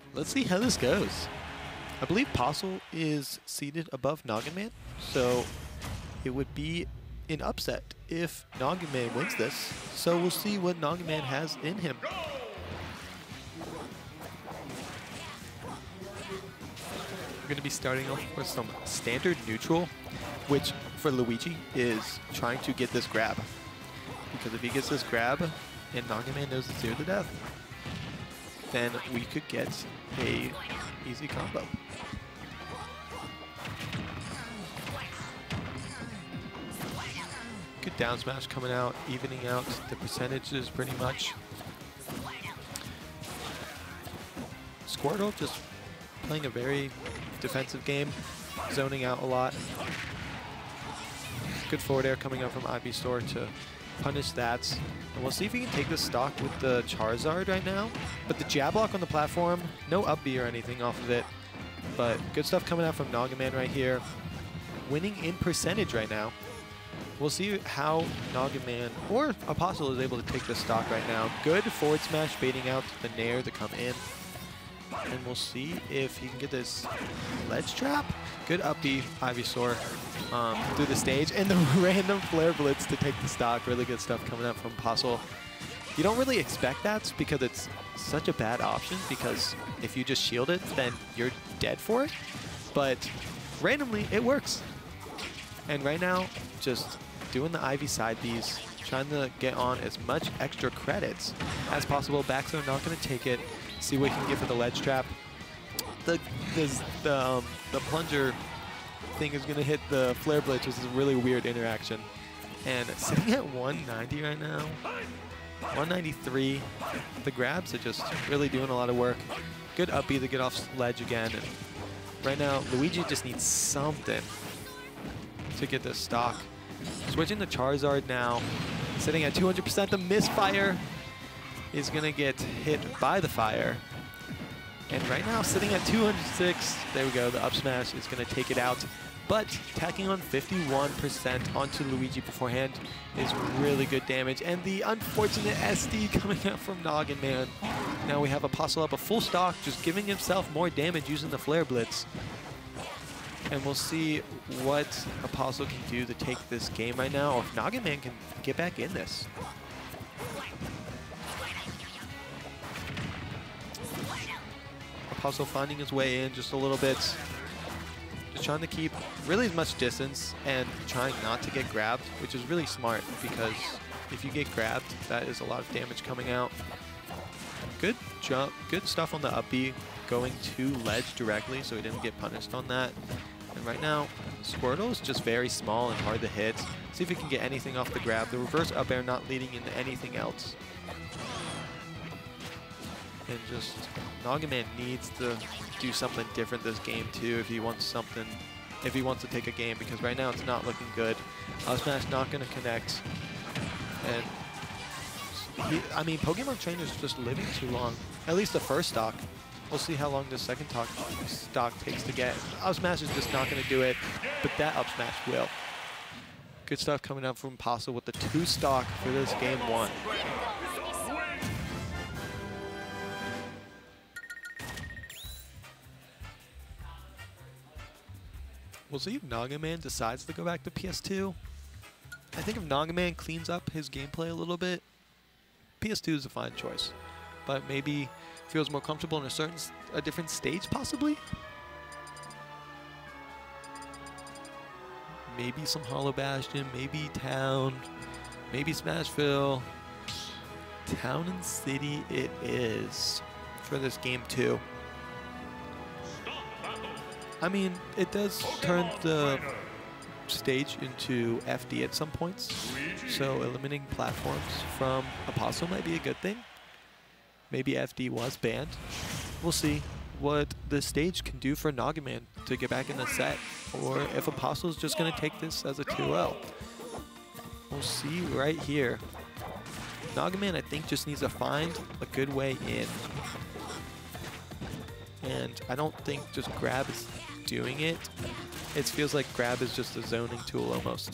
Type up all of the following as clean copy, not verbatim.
Let's see how this goes. I believe Postle is seated above Nogginman, so it would be an upset if Nogginman wins this. So we'll see what Nogginman has in him. We're going to be starting off with some standard neutral, which for Luigi is trying to get this grab. Because if he gets this grab and Nogginman knows it's 0 to death, then we could get a easy combo. Good down smash coming out, evening out the percentages pretty much. Squirtle just playing a very defensive game, zoning out a lot. Good forward air coming out from Ivysaur to punish that. And we'll see if he can take this stock with the Charizard right now. But the jab block on the platform, no up B or anything off of it. But good stuff coming out from Nogginman right here. Winning in percentage right now. We'll see how Nogginman or Apostle is able to take this stock right now. Good forward smash baiting out the Nair to come in. And we'll see if he can get this ledge trap. Good up B Ivysaur through the stage. And the random Flare Blitz to take the stock. Really good stuff coming up from Apostle. You don't really expect that because it's such a bad option, because if you just shield it, then you're dead for it. But randomly, it works. And right now, just doing the Ivy side Bs, trying to get on as much extra credits as possible. Back throw not going to take it. See what he can get for the ledge trap. The plunger thing is going to hit the Flare Blitz, which is a really weird interaction. And sitting at 190 right now, 193. The grabs are just really doing a lot of work. Good up B to get off ledge again. And right now, Luigi just needs something to get this stock. Switching to Charizard now, sitting at 200%. The misfire is going to get hit by the fire. And right now, sitting at 206, there we go, the up smash is going to take it out. But tacking on 51% onto Luigi beforehand is really good damage. And the unfortunate SD coming out from Nogginman. Now we have Apostle up a full stock, just giving himself more damage using the Flare Blitz. And we'll see what Apostle can do to take this game right now, or if Nogginman can get back in this. Apostle finding his way in just a little bit. Just trying to keep really as much distance and trying not to get grabbed, which is really smart, because if you get grabbed, that is a lot of damage coming out. Good jump, good stuff on the up B, going to ledge directly, so he didn't get punished on that. And right now, Squirtle is just very small and hard to hit. See if he can get anything off the grab. The reverse up air not leading into anything else. And just Nogginman needs to do something different this game too if he wants something, if he wants to take a game, because right now it's not looking good. Up smash not going to connect. And I mean, Pokemon Trainer's just living too long. At least the first stock. We'll see how long the second stock takes to get. Up smash is just not going to do it, but that up smash will. Good stuff coming up from Apostle with the 2 stock for this game 1. We'll see if Nogginman decides to go back to PS2. I think if Nogginman cleans up his gameplay a little bit, PS2 is a fine choice. But maybe feels more comfortable in a different stage, possibly? Maybe some Hollow Bastion, maybe Town, maybe Smashville. Town and City it is for this game 2. I mean, it does turn the stage into FD at some points, so eliminating platforms from Apostle might be a good thing. Maybe FD was banned. We'll see what the stage can do for Nogginman to get back in the set, or if Apostle's just going to take this as a 2-0. We'll see right here. Nogginman, I think, just needs to find a good way in. And I don't think just grab is doing it. It feels like grab is just a zoning tool almost.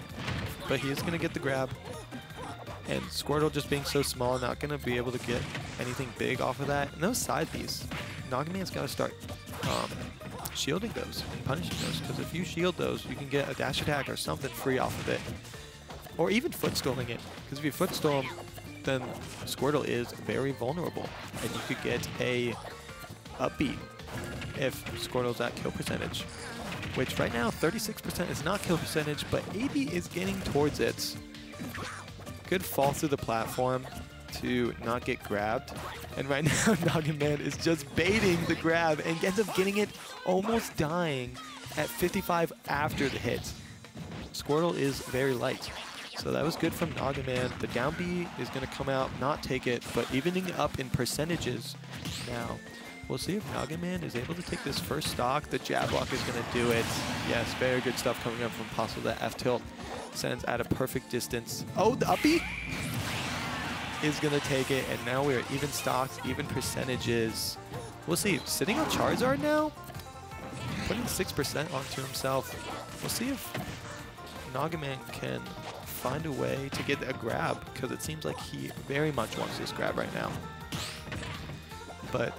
But he is going to get the grab. And Squirtle just being so small, not going to be able to get anything big off of that. And those side Bs, Nagaman's got to start shielding those and punishing those, because if you shield those, you can get a dash attack or something free off of it. Or even footstalling it, because if you footstall him, then Squirtle is very vulnerable, and you could get a up B if Squirtle's at kill percentage, which right now 36% is not kill percentage, but 80 is getting towards it. Good fall through the platform to not get grabbed, and right now Nagaman is just baiting the grab and ends up getting it, almost dying at 55 after the hit. Squirtle is very light. So that was good from Nagaman. The down B is going to come out, not take it, but evening up in percentages now. We'll see if Nagaman is able to take this first stock. The jab block is going to do it. Yes, very good stuff coming up from Postle. That F-tilt sends at a perfect distance. Oh, the up B is going to take it, and now we're even stocks, even percentages. We'll see. Sitting on Charizard now, putting 6% onto himself. We'll see if Nagaman can find a way to get a grab, because it seems like he very much wants this grab right now. But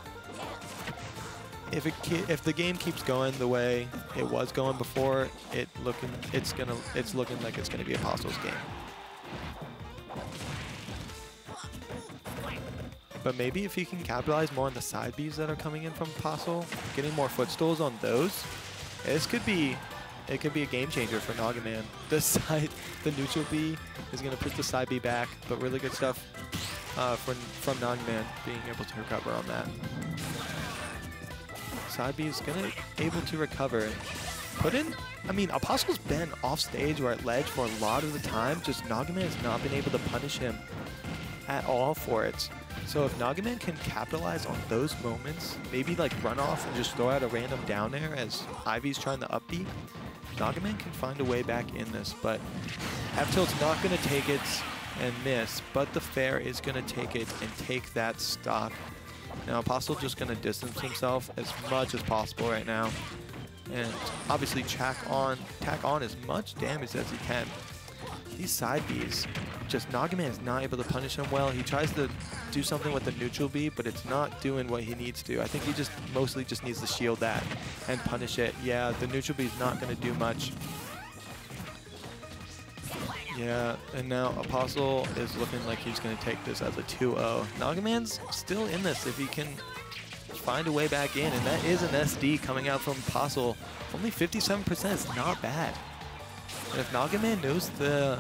if the game keeps going the way it was going before, it's looking like it's gonna be a Postle's game. But maybe if he can capitalize more on the side Bs that are coming in from Postle, getting more footstalls on those, it could be a game changer for Nagaman. The neutral B is going to push the side B back, but really good stuff from Nagaman being able to recover on that. Side B is going to able to recover and put in. I mean, Apostle's been off stage or at ledge for a lot of the time. Just Nagaman has not been able to punish him at all for it. So if Nagaman can capitalize on those moments, maybe like run off and just throw out a random down air as Ivy's trying to up B, Nagaman can find a way back in this, but F-tilt's not going to take it and miss, but the fair is going to take it and take that stock. Now Postle just going to distance himself as much as possible right now, and obviously tack on as much damage as he can. These side Bs, just Nagaman is not able to punish him well. He tries to do something with the neutral B, but it's not doing what he needs to. I think he just mostly just needs to shield that and punish it. Yeah, the neutral B is not going to do much. Yeah, and now Apostle is looking like he's going to take this as a 2-0. Nagaman's still in this if he can find a way back in, and that is an SD coming out from Apostle. Only 57% is not bad. And if Nagaman knows the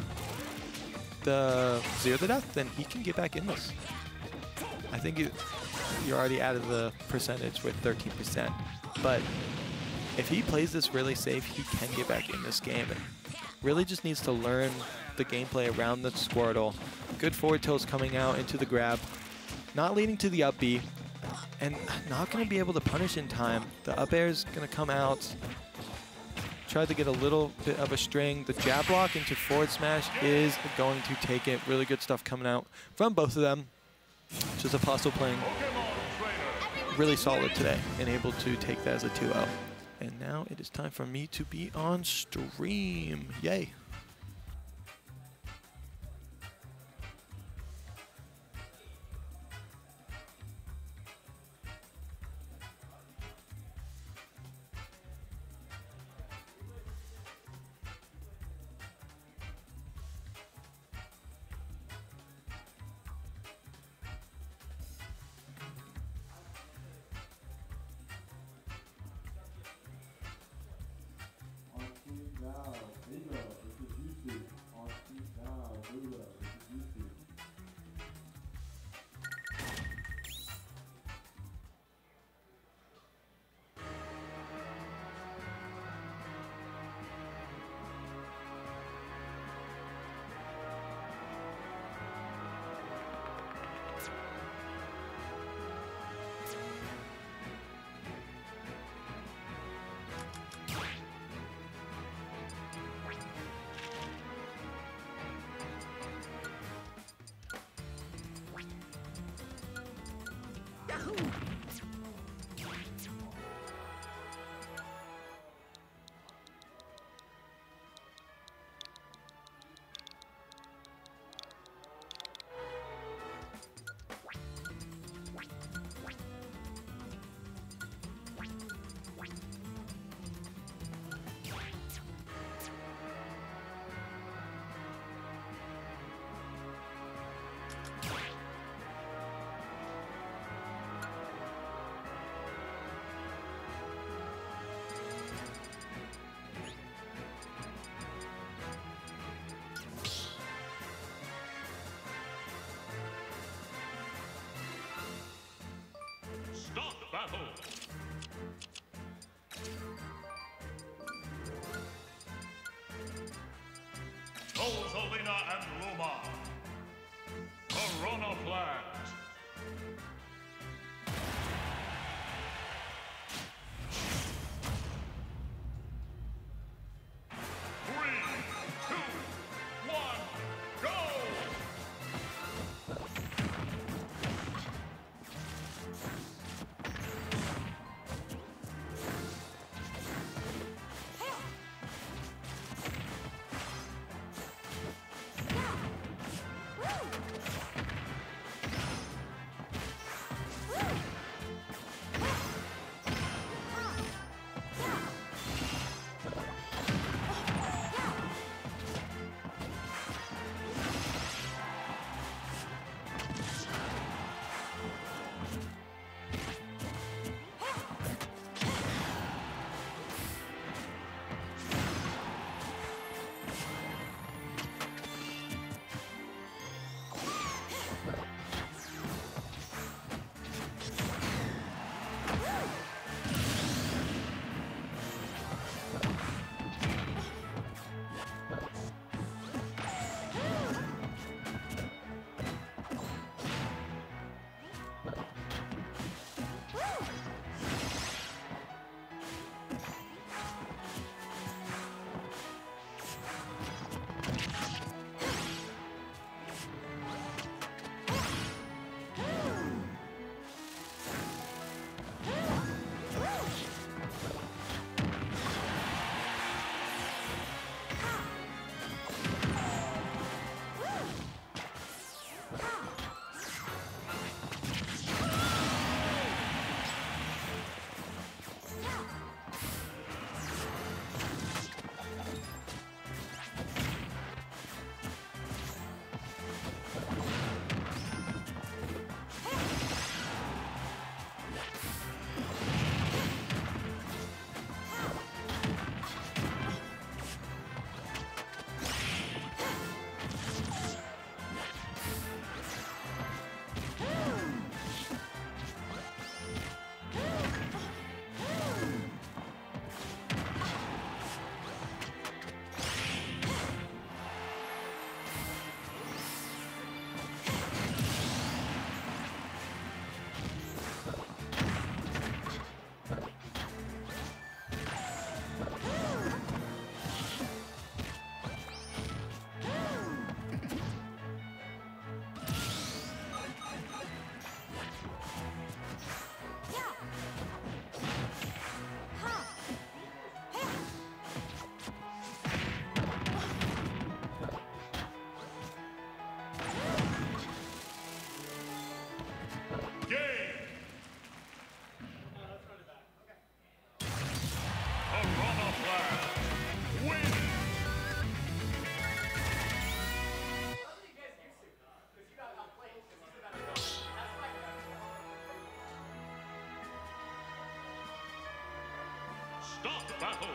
Zero to Death, then he can get back in this. I think you're already out of the percentage with 13%. But if he plays this really safe, he can get back in this game. And really just needs to learn the gameplay around the Squirtle. Good forward tilts coming out into the grab. Not leading to the up B. And not going to be able to punish in time. The up air is going to come out. Tried to get a little bit of a string. The jab block into forward smash is going to take it. Really good stuff coming out from both of them. Just Apostle playing really solid today and able to take that as a 2-0. And now it is time for me to be on stream. Yay. Rosalina and Luma. Corona Flags. Stop battle.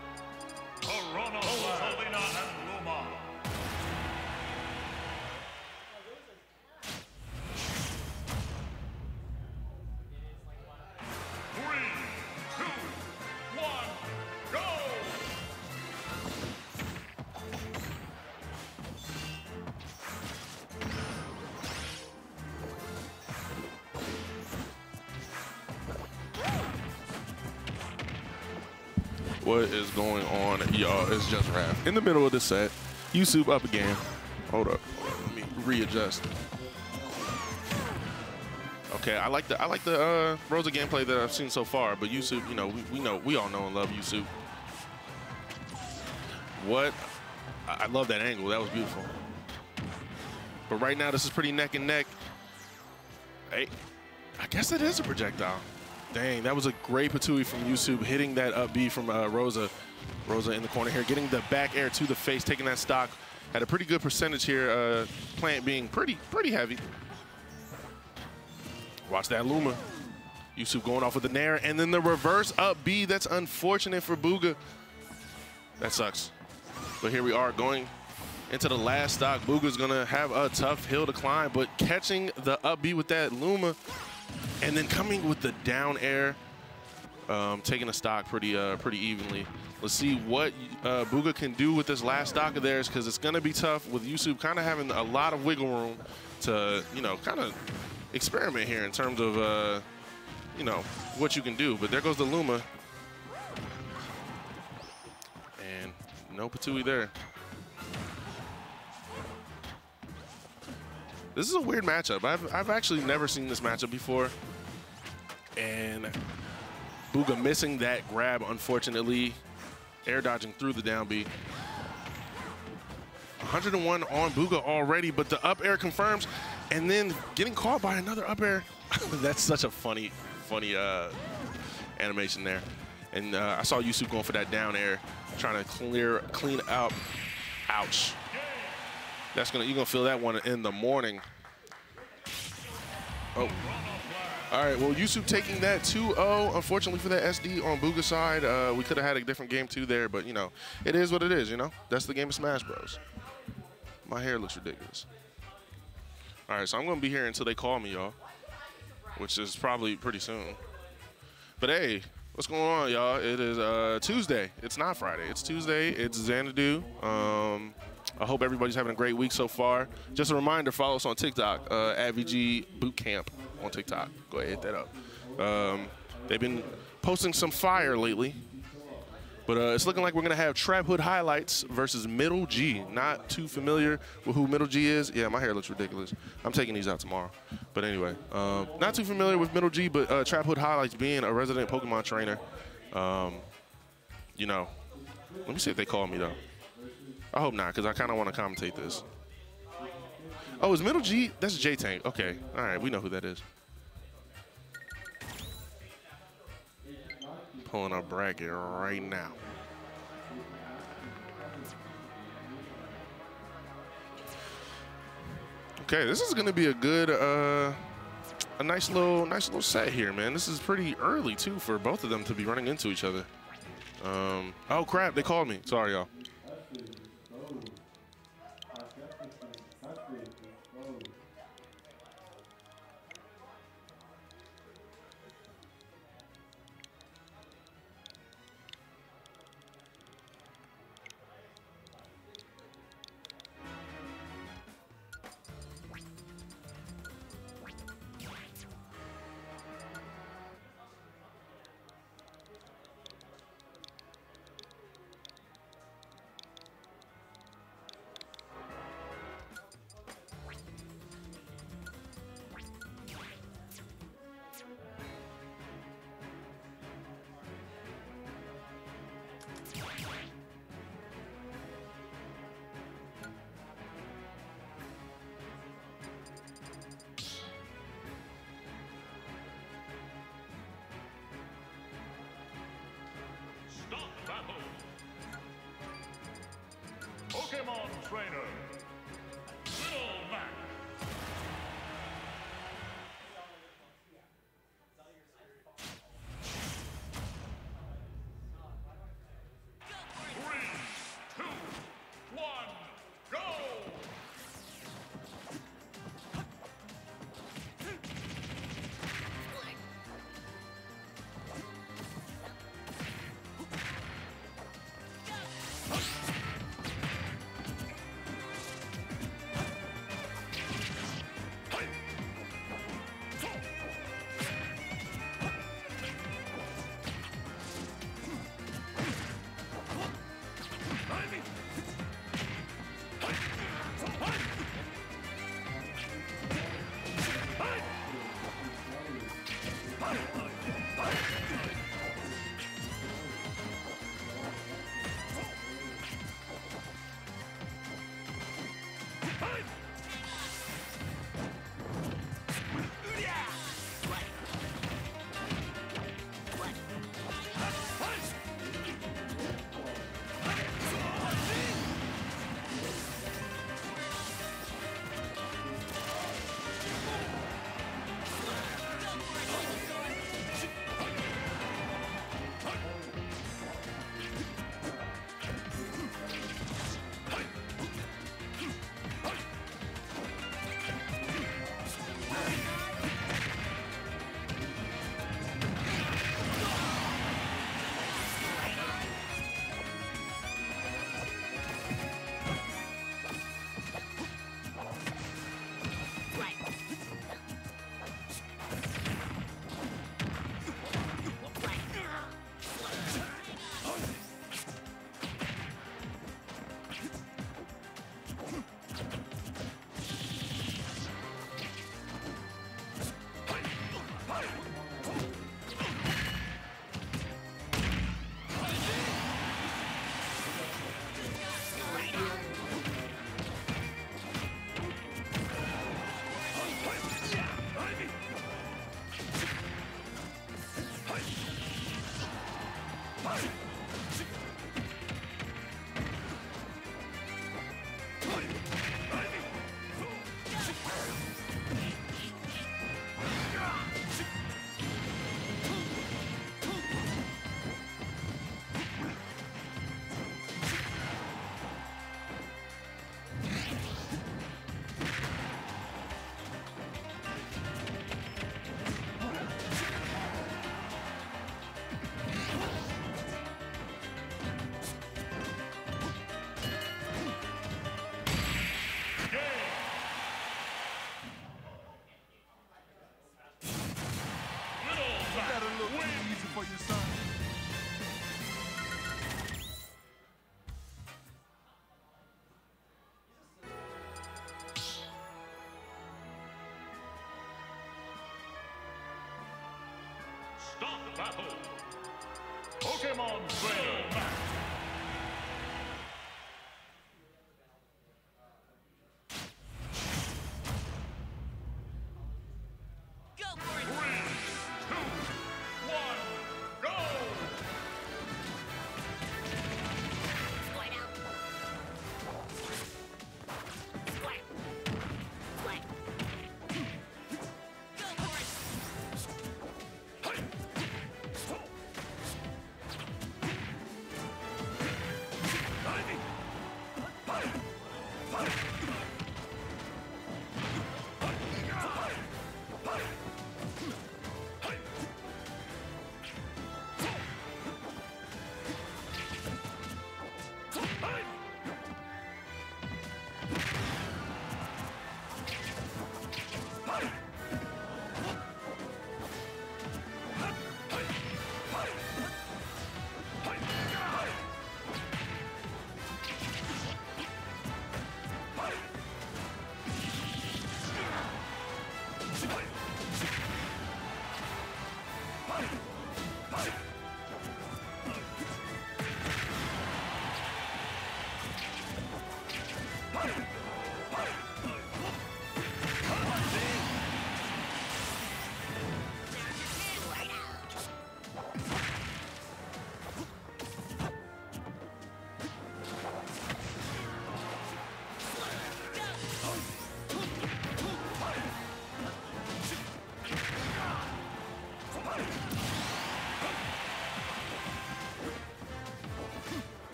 Corona, Rosalina, and Luma. Three, two, one, go! What is going on, y'all? It's just Raph in the middle of the set. Yusuf up again. Hold up. Let me readjust. Okay, I like the Rosa gameplay that I've seen so far, but Yusuf, you know, we all know and love Yusuf. What? I love that angle. That was beautiful. But right now, this is pretty neck and neck. Hey, I guess it is a projectile. Dang, that was a great patootie from Yusuf, hitting that up B from Rosa. Rosa in the corner here, getting the back air to the face, taking that stock. Had a pretty good percentage here, plant being pretty heavy. Watch that Luma. Yusuf going off with the Nair, and then the reverse up B. That's unfortunate for Bugha. That sucks. But here we are going into the last stock. Bugha's gonna have a tough hill to climb, but catching the up B with that Luma, and then coming with the down air. taking a stock pretty evenly. Let's see what Bugha can do with this last stock of theirs, because it's going to be tough with Yusuf kind of having a lot of wiggle room to, you know, kind of experiment here in terms of, you know, what you can do. But there goes the Luma. And no Patui there. This is a weird matchup. I've actually never seen this matchup before. And Bugha missing that grab, unfortunately. Air dodging through the down B. 101 on Bugha already, but the up air confirms. And then getting caught by another up air. That's such a funny animation there. And I saw Yusuf going for that down air, trying to clean out. Ouch. That's you're gonna feel that one in the morning. Oh. All right, well, Yusuf taking that 2-0. Unfortunately for that SD on Bugha's side, we could have had a different game too there, but you know, it is what it is, you know? That's the game of Smash Bros. My hair looks ridiculous. All right, so I'm gonna be here until they call me, y'all, which is probably pretty soon. But hey, what's going on, y'all? It is Tuesday. It's not Friday, it's Tuesday. It's Xanadu. I hope everybody's having a great week so far. Just a reminder, follow us on TikTok, at VG Bootcamp on TikTok. Go ahead, hit that up. They've been posting some fire lately, but it's looking like we're gonna have Trap Hood highlights versus Middle G. Not too familiar with who Middle G is. Yeah, my hair looks ridiculous. I'm taking these out tomorrow. But anyway, not too familiar with Middle G, but Trap Hood highlights being a resident Pokemon trainer. You know, let me see if they call me though. I hope not, because I kind of want to commentate this. Oh, is Middle G? That's J-Tank. Okay. All right, we know who that is. Pulling our bracket right now. Okay, this is going to be a good, a nice little set here, man. This is pretty early, too, for both of them to be running into each other. Oh, crap. They called me. Sorry, y'all. Stop battle. Pokemon Trainer. Little Mac. Three, two, one, go! For your son. Stop the battle. Pokemon Trainer match.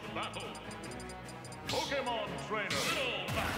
the battle. Pokemon Trainer Riddle Match.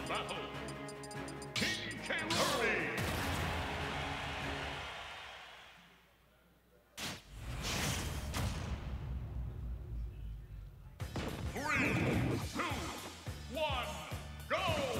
battle, King K. Rool. 3, 2, 1, go!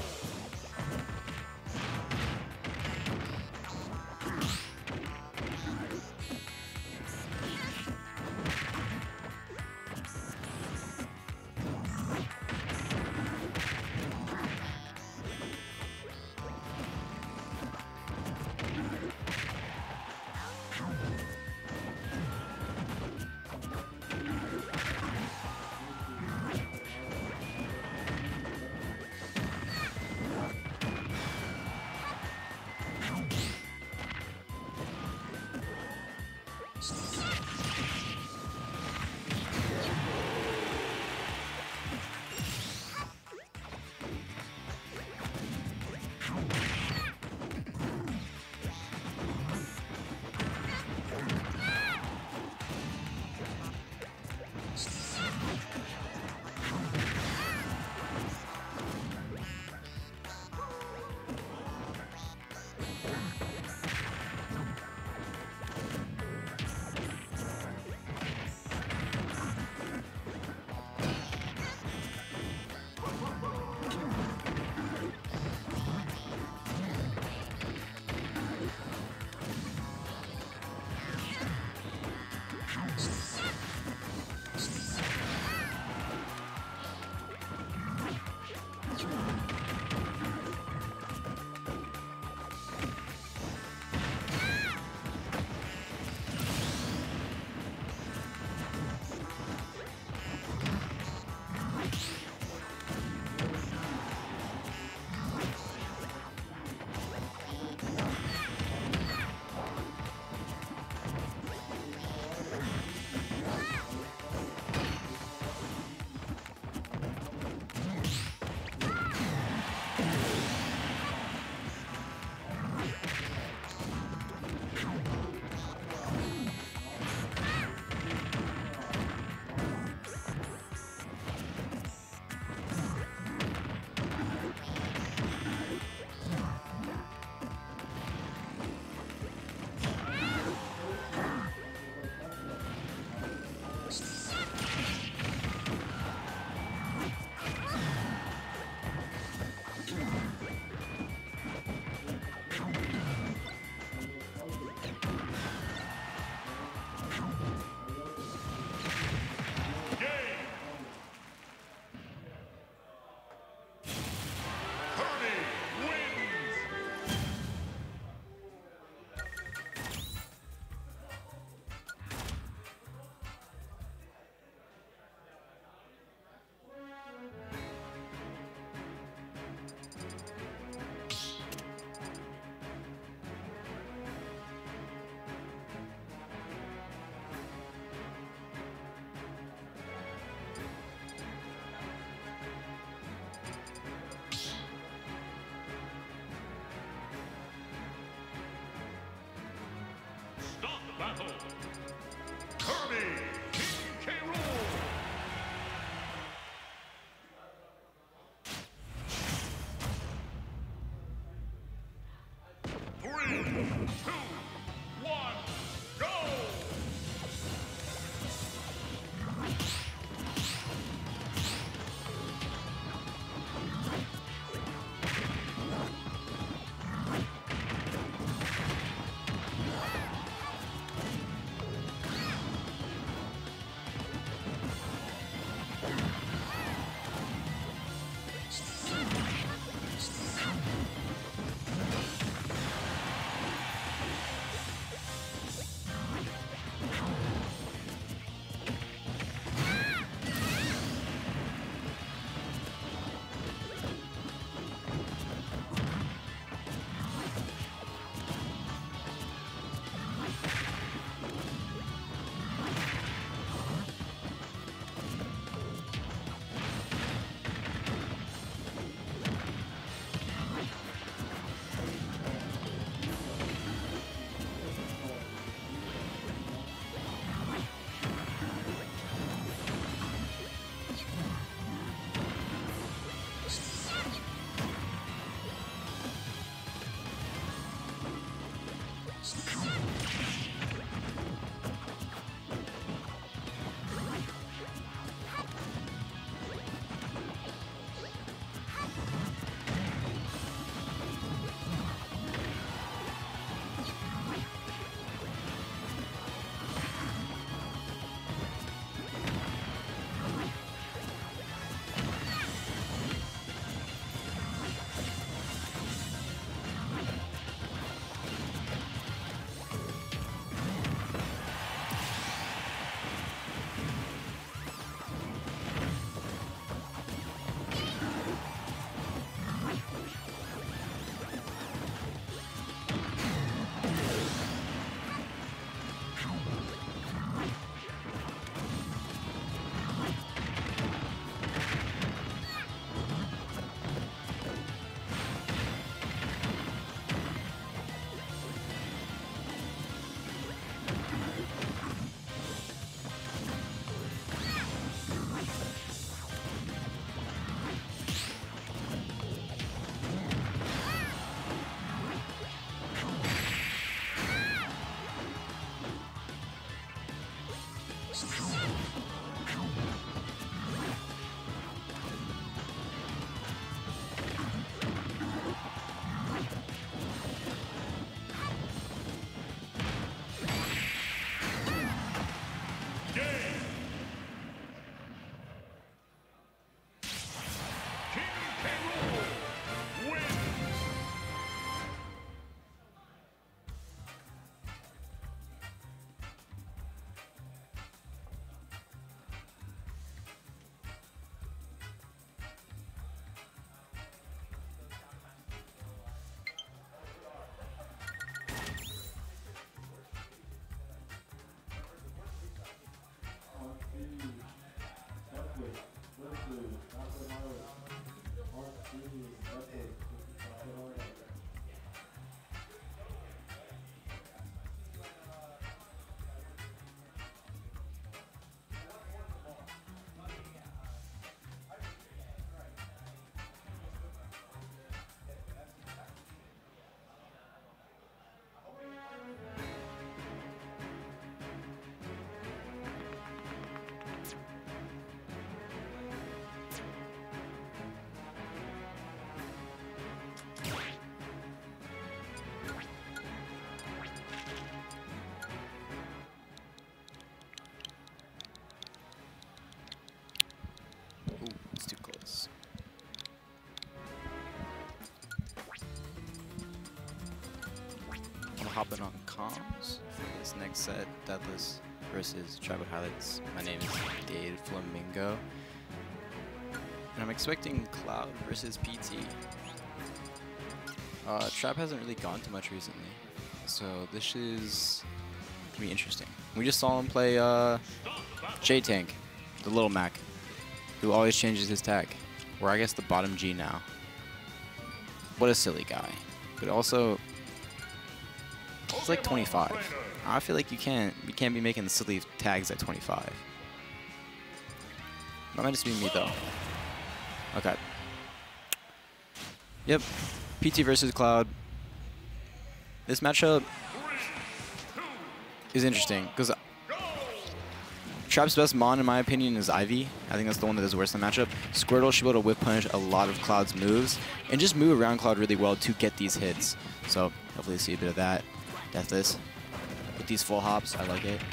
hopping on comms. This next set, Deathless versus Tribal Highlights. My name is Dade Flamingo. And I'm expecting Cloud versus PT. Trap hasn't really gone too much recently, so this is gonna be interesting. We just saw him play J-Tank, the Little Mac, who always changes his tag. Or I guess the bottom G now. What a silly guy. But also, it's like 25. I feel like you can't be making the silly tags at 25. That might just be me though. Okay. Yep. PT versus Cloud. This matchup is interesting because Trap's best Mon, in my opinion, is Ivy. I think that's the one that is worse in the matchup. Squirtle should be able to whip punish a lot of Cloud's moves and just move around Cloud really well to get these hits. So hopefully see a bit of that. Deathless with these full hops. I like it.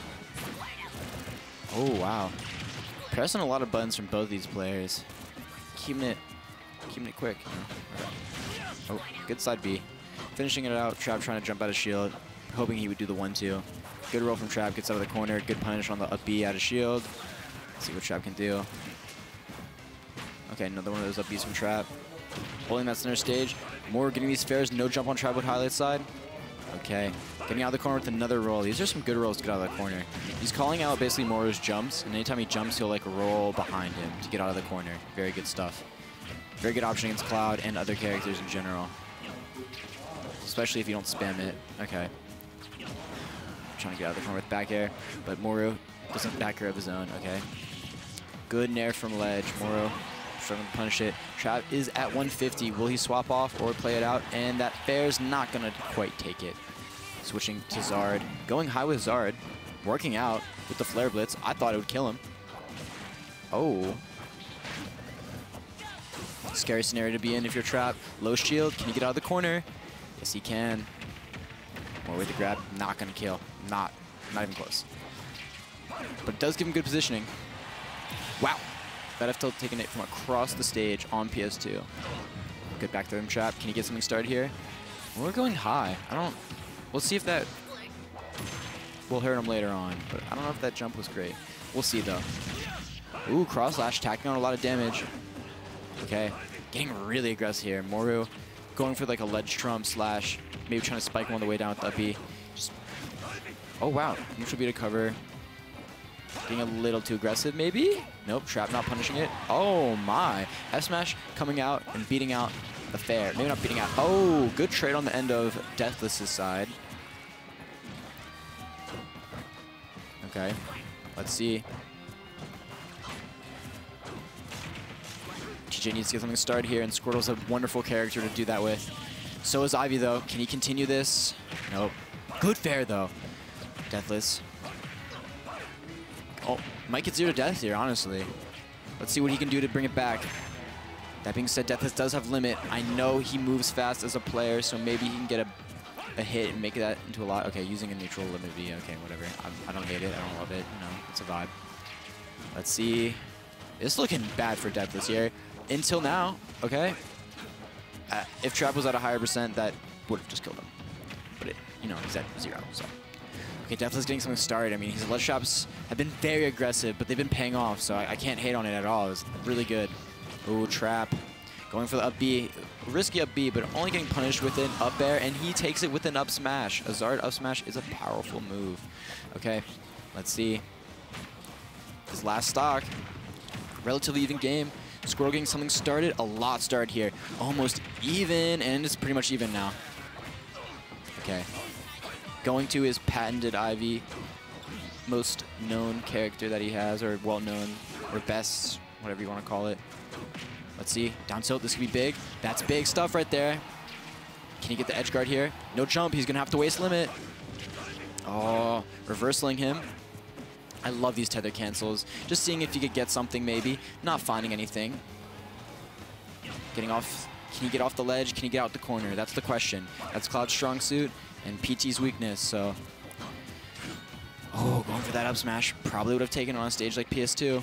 Oh, wow. Pressing a lot of buttons from both these players. Keeping it quick. Oh, good side B. Finishing it out. Trap trying to jump out of shield. Hoping he would do the 1-2. Good roll from Trap. Gets out of the corner. Good punish on the up B out of shield. Let's see what Trap can do. Okay, another one of those up Bs from Trap. Holding that center stage. More getting these fares. No jump on Trap with highlight side. Okay. Getting out of the corner with another roll. These are some good rolls to get out of the corner. He's calling out basically Moro's jumps. And anytime he jumps, he'll like roll behind him to get out of the corner. Very good stuff. Very good option against Cloud and other characters in general. Especially if you don't spam it. Okay. Trying to get out of the corner with back air, but Moro doesn't back air of his own. Okay. Good nair from ledge. Moro struggling to punish it. Trap is at 150. Will he swap off or play it out? And that fair's not going to quite take it. Switching to Zard. Going high with Zard. Working out with the Flare Blitz. I thought it would kill him. Oh. Scary scenario to be in if you're Trap. Low shield. Can he get out of the corner? Yes, he can. More with the grab. Not going to kill. Not even close. But it does give him good positioning. Wow. That F-tilt taking it from across the stage on PS2. Good back throw Trap. Can he get something started here? We're going high. We'll see if that will hurt him later on. But I don't know if that jump was great. We'll see though. Ooh, cross slash, tacking on a lot of damage. Okay. Getting really aggressive here. Moro going for like a ledge trump slash maybe trying to spike him on the way down with up B. Just, oh wow, neutral B to cover. Getting a little too aggressive maybe? Nope, Trap not punishing it. Oh my. F smash coming out and beating out the fair. Maybe not beating out. Oh, good trade on the end of Deathless's side. Okay, let's see. TJ needs to get something started here, and Squirtle's a wonderful character to do that with. So is Ivy, though. Can he continue this? Nope. Good fair, though. Deathless. Oh, might get 0 to death here, honestly. Let's see what he can do to bring it back. That being said, Deathless does have limit. I know he moves fast as a player, so maybe he can get a hit and make that into a lot. Okay, using a neutral limit V. Okay, whatever. I don't hate it. I don't love it. No, it's a vibe. Let's see. It's looking bad for Deathless here. Until now, okay? If Trap was at a higher percent, that would have just killed him. But, he's at 0, so. Okay, Deathless getting something started. I mean, his ledge traps have been very aggressive, but they've been paying off, so I can't hate on it at all. It's really good. Ooh, Trap. Going for the up B. Risky up B, but only getting punished with an up air, and he takes it with an up smash. A Zard up smash is a powerful move. Okay, let's see. His last stock. Relatively even game. Squirtle getting something started. A lot started here. Almost even, and it's pretty much even now. Okay. Going to his patented Ivy. Most known character that he has, or well-known, or best, whatever you want to call it. Let's see. Down tilt. This could be big. That's big stuff right there. Can he get the edge guard here? No jump. He's going to have to waste limit. Oh, reversaling him. I love these tether cancels. Just seeing if you could get something maybe. Not finding anything. Getting off. Can he get off the ledge? Can he get out the corner? That's the question. That's Cloud's strong suit and PT's weakness, so. Oh, going for that up smash. Probably would have taken it on a stage like PS2.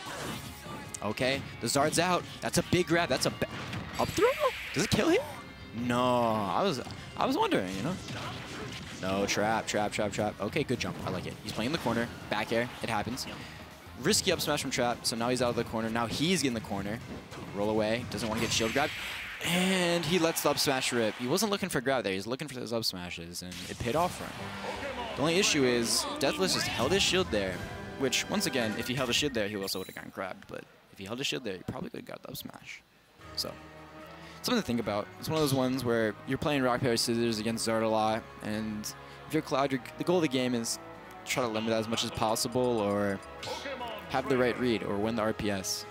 Okay, the Zard's out. That's a big grab. That's a up throw? Does it kill him? No, I was wondering, you know. No, trap. Okay, good jump. I like it. He's playing in the corner. Back air. It happens. Risky up smash from trap. So now he's out of the corner. Now he's in the corner. Roll away. Doesn't want to get shield grabbed. And he lets the up smash rip. He wasn't looking for grab there. He's looking for those up smashes, and it paid off for him. The only issue is Deathless just held his shield there, which, once again, if he held his shield there, he also would have gotten grabbed. But if he held his shield there, he probably could have got the up smash. So, something to think about. It's one of those ones where you're playing rock, paper, scissors against Zard a lot, and if you're Cloud, the goal of the game is try to limit that as much as possible, or have the right read, or win the RPS.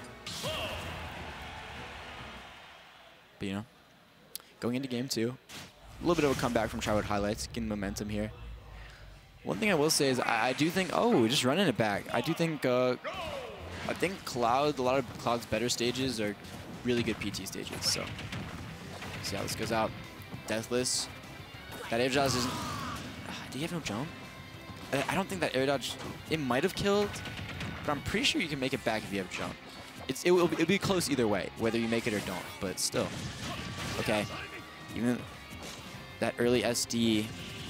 But, you know, going into game 2, a little bit of a comeback from Tryout highlights, getting momentum here. One thing I will say is I do think, oh, just running it back. I do think, Cloud, a lot of Cloud's better stages are really good PT stages. So, see how this goes out. Deathless. That air dodge isn't. Do you have no jump? I don't think that air dodge. It might have killed, but I'm pretty sure you can make it back if you have jump. It'll be close either way, whether you make it or don't. But still, okay. Even that early SD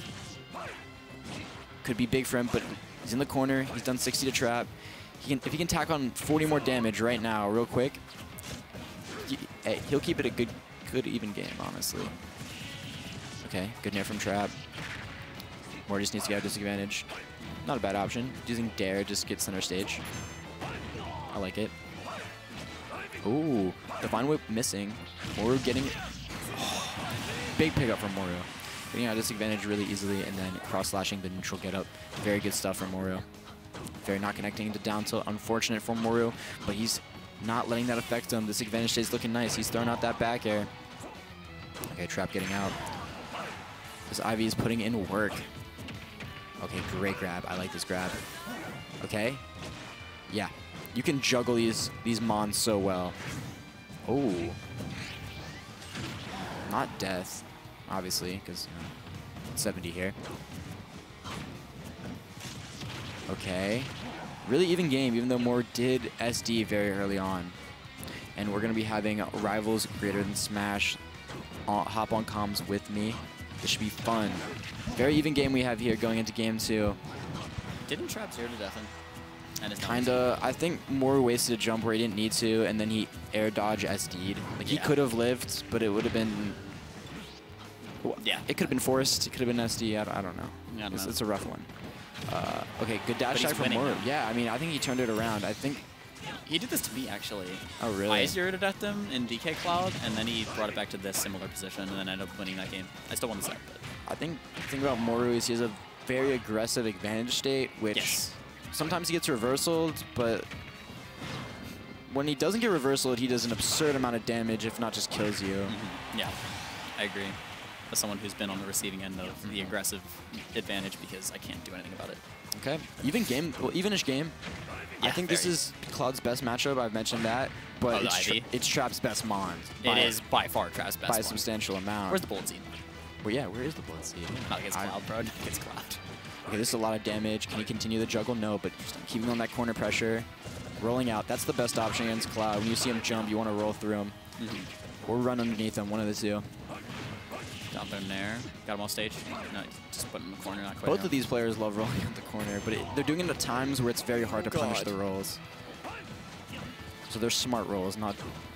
could be big for him, but he's in the corner. He's done 60 to trap. If he can tack on 40 more damage right now, real quick, he'll keep it a good even game, honestly. Okay, good nair from trap. Mori just needs to get out of disadvantage. Not a bad option. Using Dare just get center stage. I like it. Ooh, Divine Whip missing. Moru getting big pickup from Moru. Getting out of disadvantage really easily, and then cross-slashing the neutral get-up. Very good stuff from Moru. Very not connecting into down tilt. Unfortunate for Moru, but he's not letting that affect him. This advantage stays looking nice. He's throwing out that back air. Okay, trap getting out. This Ivy is putting in work. Okay, great grab. I like this grab. Okay. Yeah. You can juggle these mons so well. Oh. Not death, obviously, because you know, 70 here. Okay. Really even game, even though Moore did SD very early on. And we're going to be having rivals greater than Smash hop on comms with me. This should be fun. Very even game we have here going into game 2. Didn't trap 0 to death him. And it's Kinda. I think Moore wasted a jump where he didn't need to, and then he air dodge SD'd. Like, he could have lived, but it would have been... Yeah. It could have been forced. It could have been SD. I don't know. Yeah, it's a rough one. Okay, good dash attack from Moore. Yeah, I mean, I think he turned it around. I think... He did this to me, actually. Oh, really? I 0 to death him in DK Cloud, and then he brought it back to this similar position, and then ended up winning that game. I still won the set, but... I think the thing about Moru is he has a very aggressive advantage state, which sometimes he gets reversaled, but when he doesn't get reversaled, he does an absurd amount of damage, if not just kills you. Yeah, I agree. As someone who's been on the receiving end of the aggressive advantage, because I can't do anything about it. Okay, even game, well, evenish game. Yeah, I think this is Cloud's best matchup. I've mentioned that, but it's Trap's best mon. It is by far Trap's best by a substantial amount. Where's the bullet seed? Well, yeah, where is the bullet seed? Not against Cloud, bro. Not against Cloud. Okay, this is a lot of damage. Can he continue the juggle? No, but keeping on that corner pressure, rolling out. That's the best option against Cloud. When you see him jump, you want to roll through him, or run underneath him. One of the two. Got them there. Got him off stage. No, just put him in the corner. Not quite. Both of these players love rolling out the corner, but they're doing it at times where it's very hard to punish the rolls. So they're smart rolls, not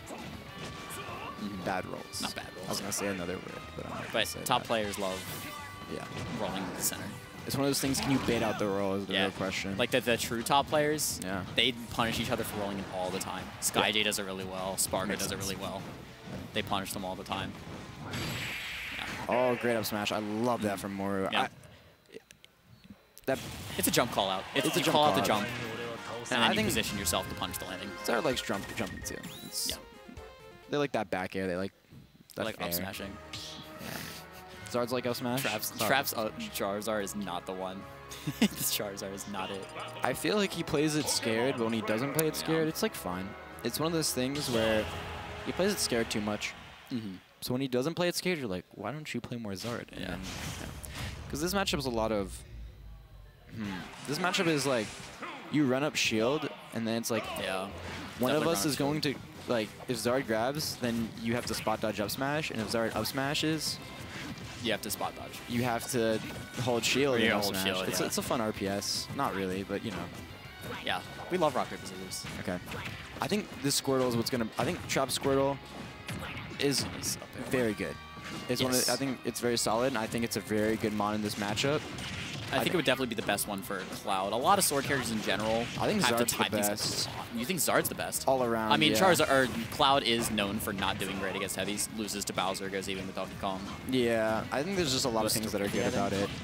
bad rolls. Not bad rolls. I was gonna say another word, but I'm not gonna say top that. players love rolling the center. It's one of those things. Can you bait out the roll? Is the real question. Like the true top players. Yeah. They punish each other for rolling it all the time. SkyJ does it really well. Sparga does it really well. They punish them all the time. Oh, great up smash. I love that from Moru. Yeah. It's a jump call out. It's a jump call out call the jump. And I then you think position yourself to punish the landing. Zard likes jumping too. They like that back air. They like that Like up smashing. Zard's like up smash. Trap's Charizard is not the one. This Charizard is not it. I feel like he plays it scared, but when he doesn't play it scared, it's like fine. It's one of those things where he plays it scared too much. So when he doesn't play it scared, you're like, why don't you play more Zard? Yeah. Because this matchup is a lot of... This matchup is like, you run up shield, and then it's like, one of us is going to like, if Zard grabs, then you have to spot dodge up smash, and if Zard up smashes, You have to spot dodge. you have to hold shield Or you and up hold smash. shield, It's, yeah. it's a fun RPS. Not really, but you know. Yeah, we love rock, paper, scissors. Okay. I think this Squirtle is what's gonna. I think Trap Squirtle is He's up there. very good. It's one of Yes. the, I think it's very solid, and I think it's a very good mon in this matchup. I think it would definitely be the best one for Cloud. A lot of sword characters in general I think have to Zard's the type these best. You think Zard's the best? All around. I mean, yeah. Charizard or Cloud is known for not doing great against heavies. Loses to Bowser, goes even with Donkey Kong. Yeah, I think there's just a lot of Loses things to that are good Ridley, I about it.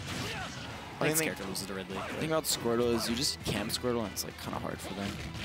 I think think- character loses to Ridley. The thing about Squirtle is you just camp Squirtle, and it's like kind of hard for them.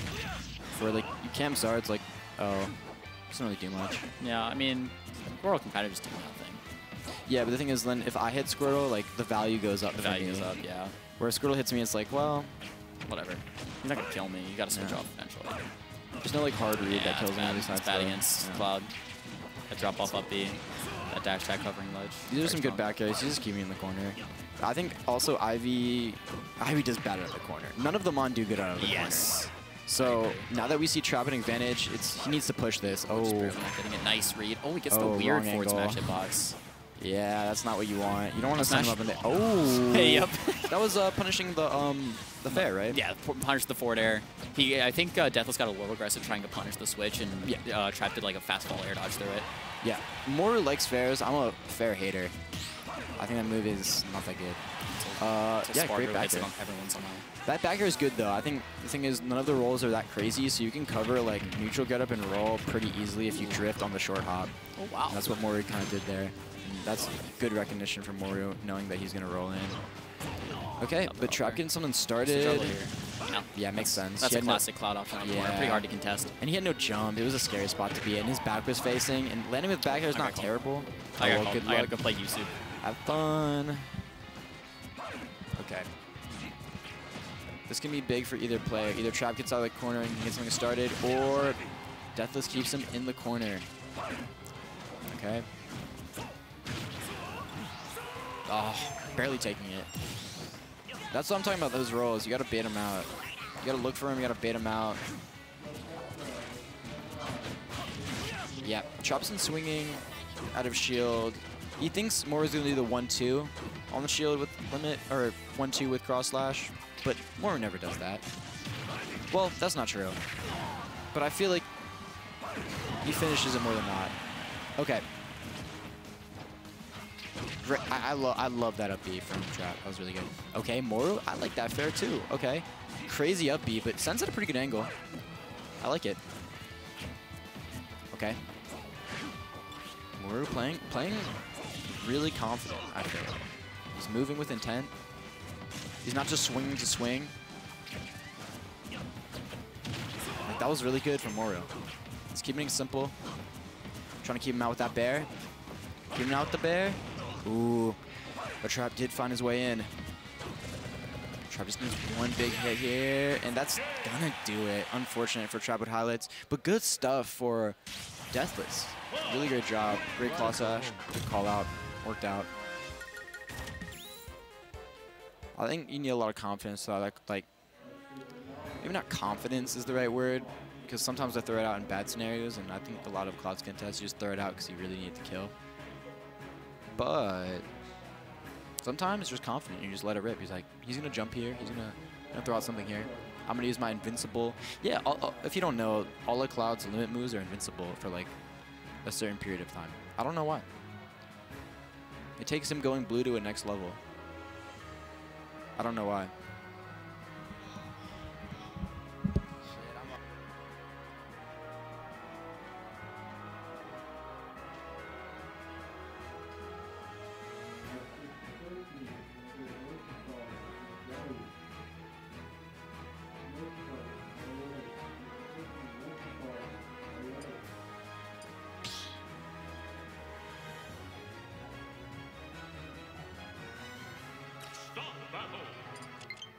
For like you camp Zard, it's like, oh, doesn't really do much. Yeah, I mean, Squirtle can kind of just do nothing. Yeah, but the thing is, then if I hit Squirtle, like the value goes up. The for value me. goes up, yeah. Where Squirtle hits me, it's like, well, Whatever. He's not gonna kill me. You gotta switch Yeah. off eventually. there's no like hard read that kills it's me. bad. Besides It's bad the- against yeah. Cloud. That drop off up B. That dash attack covering ledge. These are Very some good strong. back airs. You just keep me in the corner. I think also Ivy does bad out of the corner. None of the Mon do good out of the Yes. corner. So now that we see Trap at advantage, he needs to push this. Just Oh, barely not getting a nice read. Oh, he gets the Oh, weird wrong forward angle. smash hitbox. yeah, that's not what you want. You don't want to send Smash. him up in the. Oh, Hey, yep. that was punishing the fair, right? Yeah, punish the forward air. I think Deathless got a little aggressive trying to punish the switch, and Yeah. Trap did like a fastball air dodge through it. Yeah. Moru likes fairs. I'm a fair hater. I think that move is not that good. So Yeah, great Spargo back hits it air. on everyone somehow. That back air is good though. I think the thing is none of the rolls are that crazy, so you can cover like neutral get up and roll pretty easily if you drift on the short hop. Oh wow. And that's what Moru kind of did there. And that's good recognition from Moru, knowing that he's gonna roll in. Okay, but Trap getting something Switch started. over here. Yeah, Yeah, makes sense. That's He a had no- classic Cloud option on the corner. Yeah. Pretty hard to contest. And he had no jump. It was a scary spot to be in. His back was facing, and landing with back air is I not got called. terrible. I Oh, well, gotta good go. I gotta luck. go play Yusu. Have fun. Okay. This can be big for either player. Either Trap gets out of the corner and gets something started, or Deathless keeps him in the corner. Okay. Oh, barely taking it. That's what I'm talking about, those rolls. You gotta bait him out. You gotta look for him, you gotta bait him out. Yeah, Trapson swinging out of shield. He thinks Moru's gonna do the 1-2 on the shield with limit, or 1-2 with cross slash, but Moru never does that. Well, that's not true. But I feel like he finishes it more than not. Okay. Great. I love that up B from Trap. That was really good. Okay, Moru, I like that fair too. Okay. Crazy up B, but sends at a pretty good angle. I like it. Okay. Moru playing really confident, I feel like. He's moving with intent. He's not just swinging to swing. Like, that was really good from Moru. He's keeping it simple. Trying to keep him out with that bear. Keep him out with the bear. Ooh. But Trap did find his way in. Trap just needs one big hit here, and that's gonna do it. Unfortunate for Trap with highlights, but good stuff for Deathless. Really great job. Great claw sash. Good call out. Worked out. I think you need a lot of confidence. So like, maybe not confidence is the right word, because sometimes I throw it out in bad scenarios, and I think a lot of Cloud's contests you just throw it out because you really need to kill. But sometimes it's just confident. You just let it rip. He's like, he's gonna jump here. He's gonna throw out something here. I'm gonna use my invincible. Yeah, if you don't know, all of Cloud's limit moves are invincible for like a certain period of time. I don't know why. It takes him going blue to a next level. I don't know why. Start battle.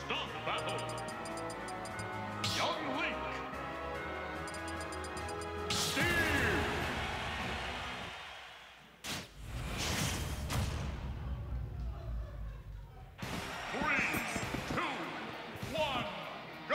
Start battle. Young Link. Steve. 3, 2, 1, go!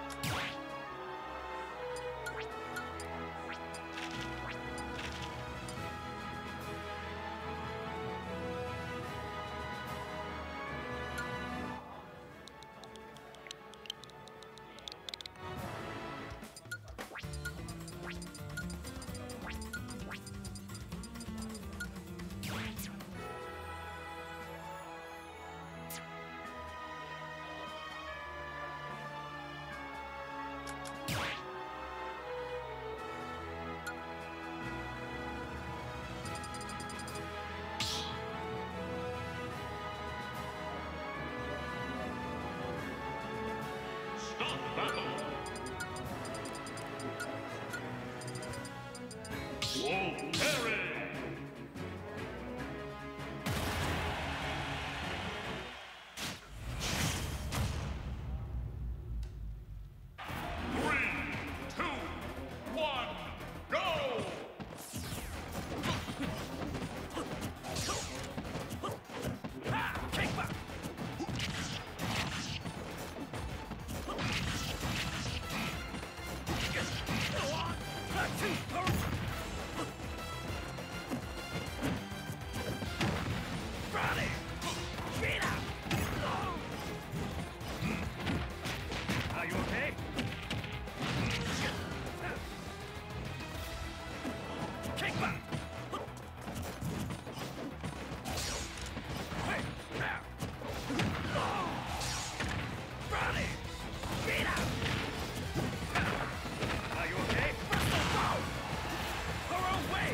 Stop battle. Whoa, Terry. Are you okay? Kick back! Are you okay? Her own way!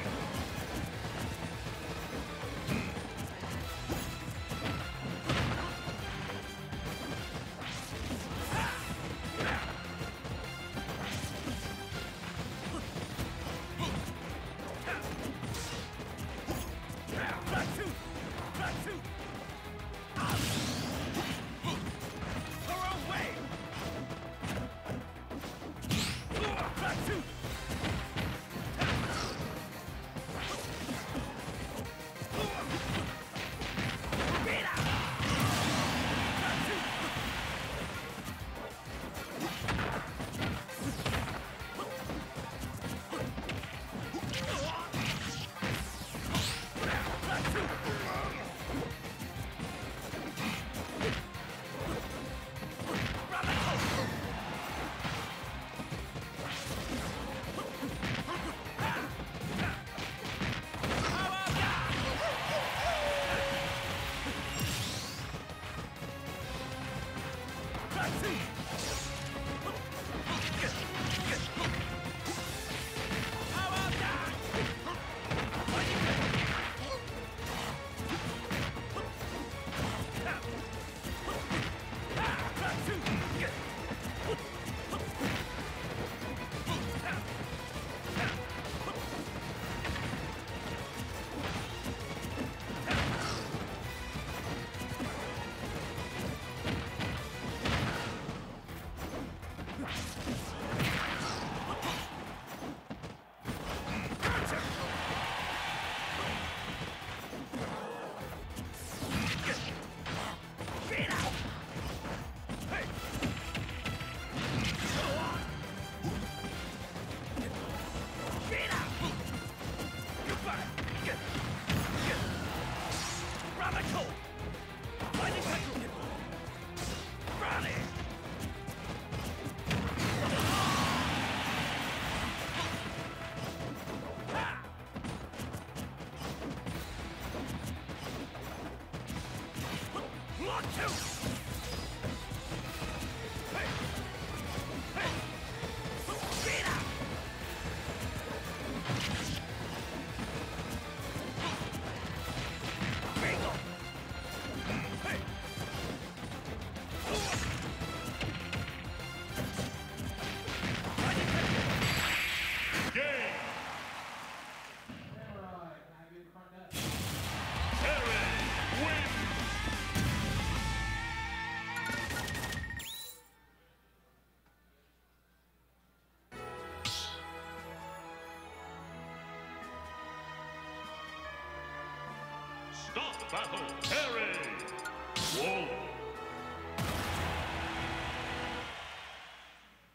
Stop battle, Terry! Whoa!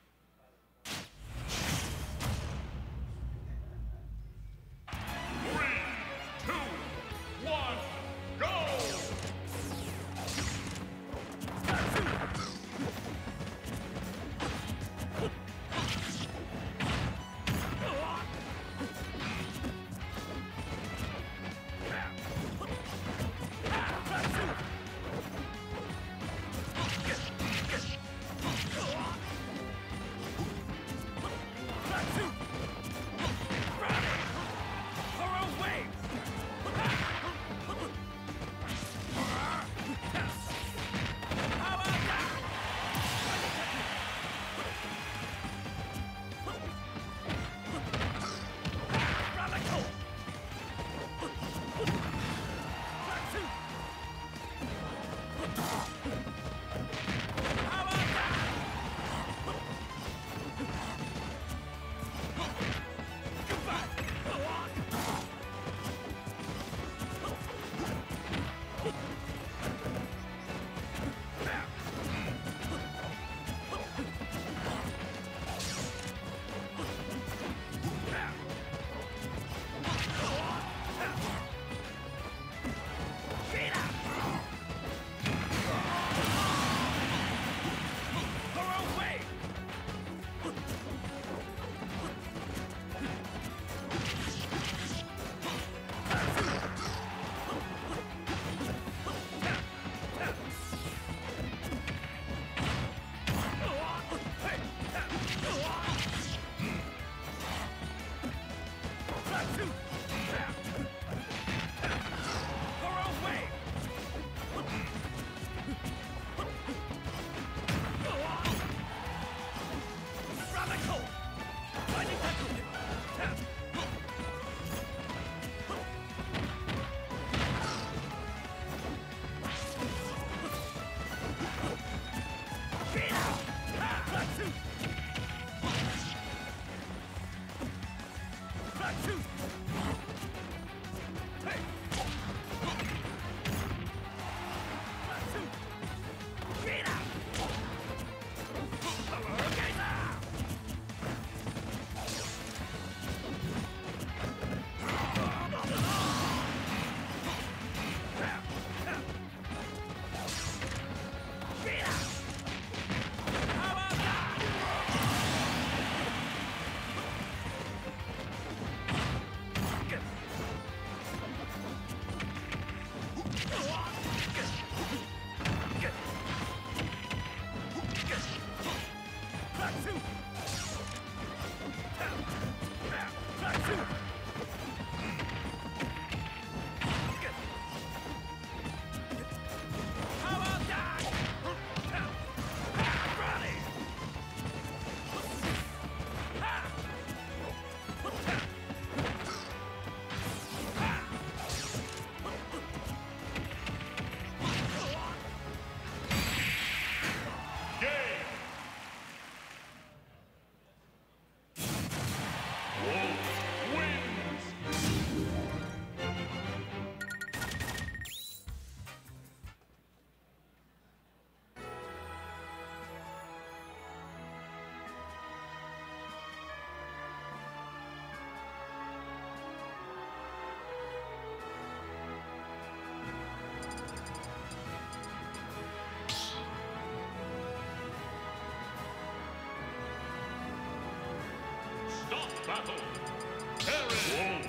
battle. Terry.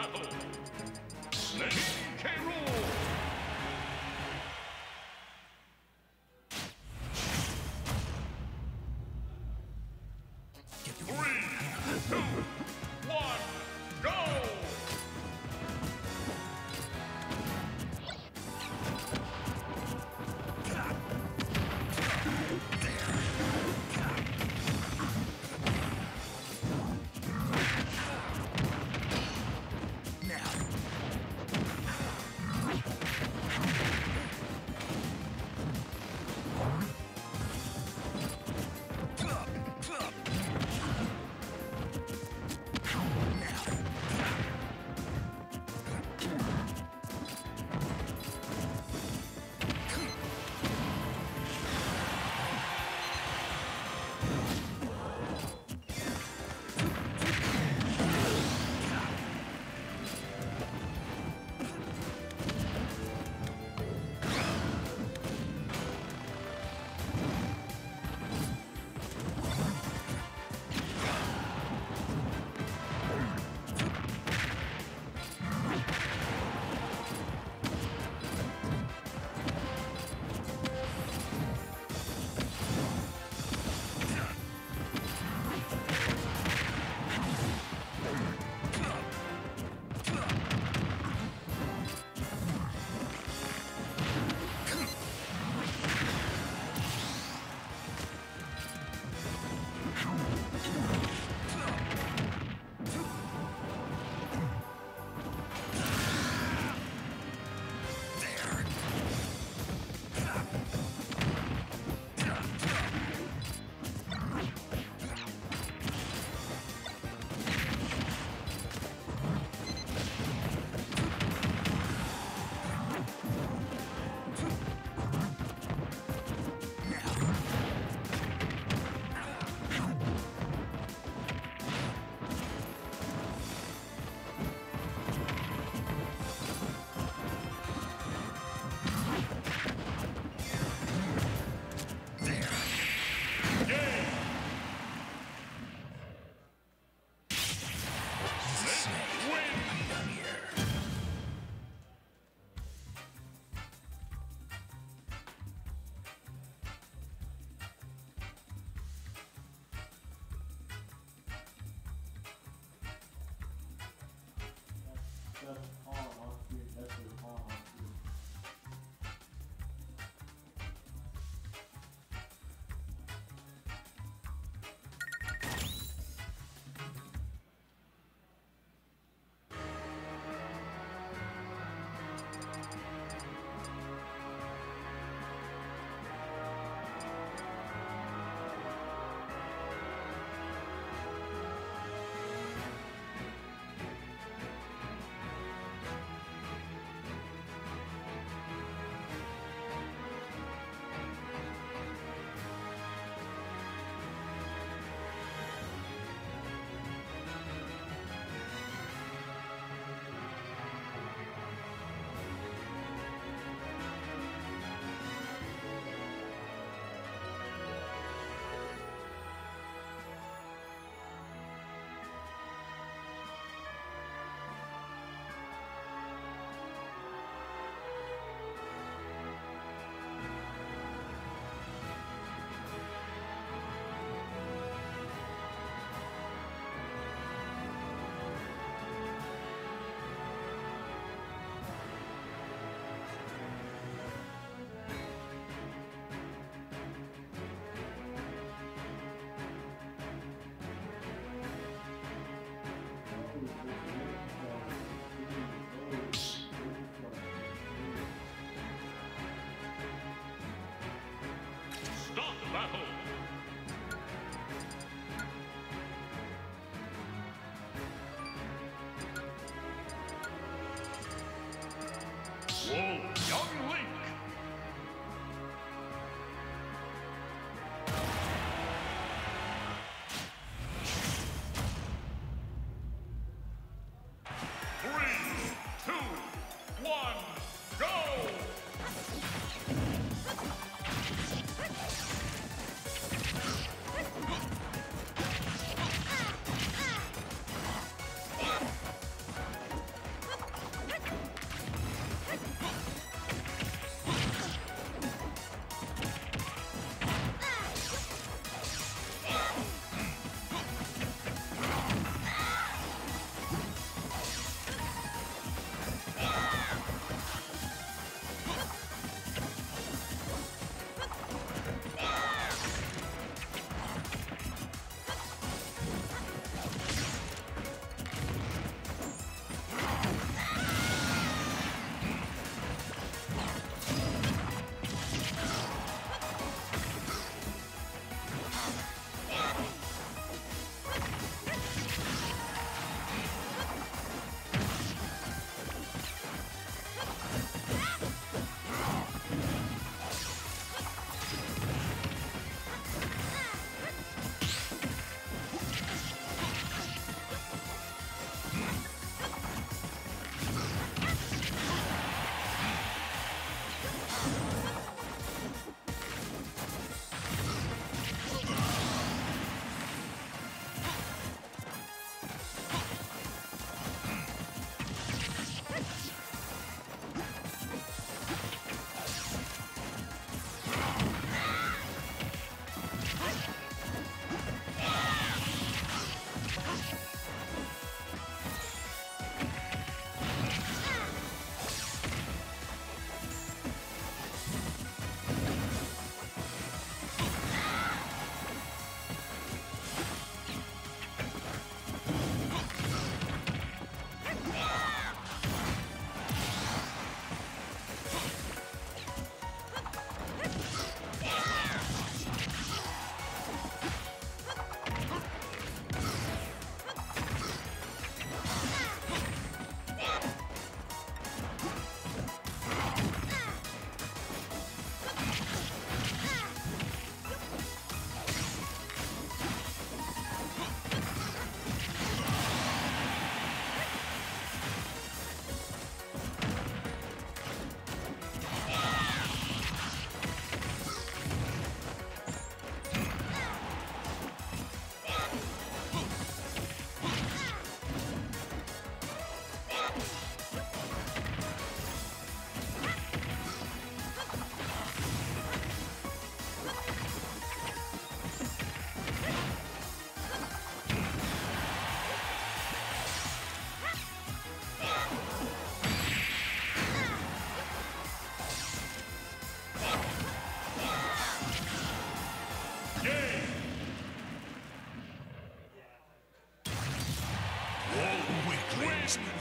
battle. Snake K. Rool. Three, two, one, go!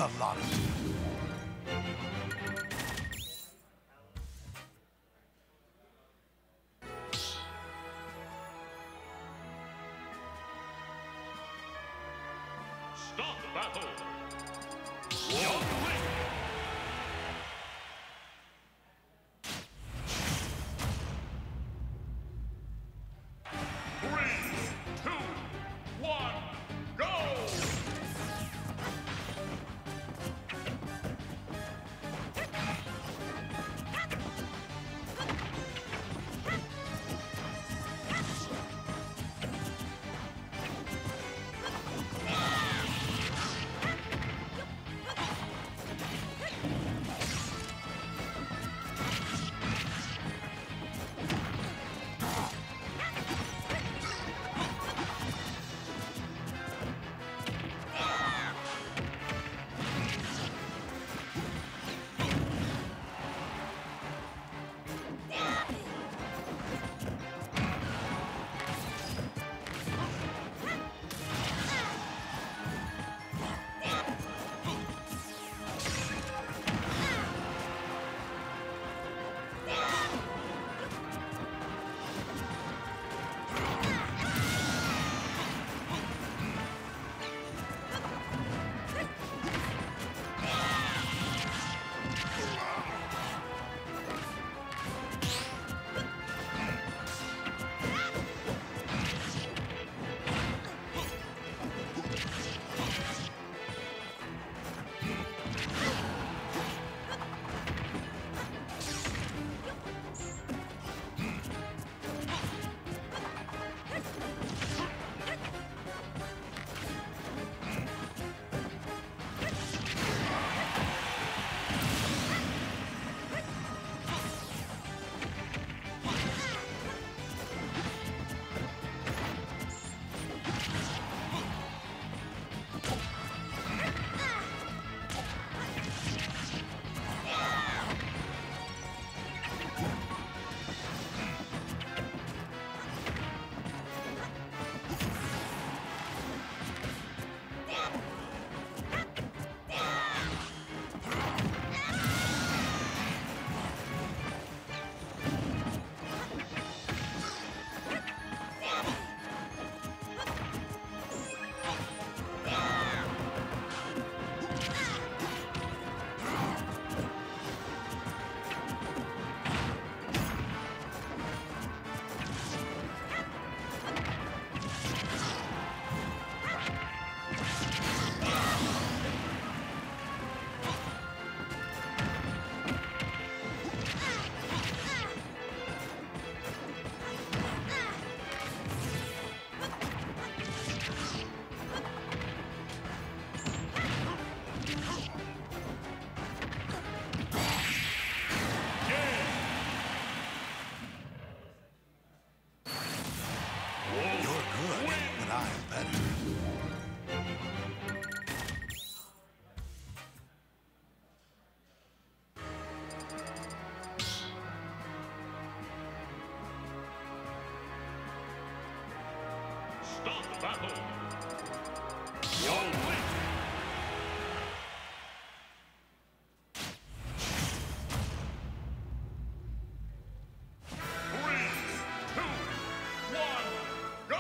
a lot of you. Stop battle. Young Link. 3, 2, 1, go! Stop battle. Young Link. 3, 2, 1, go!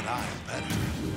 life better.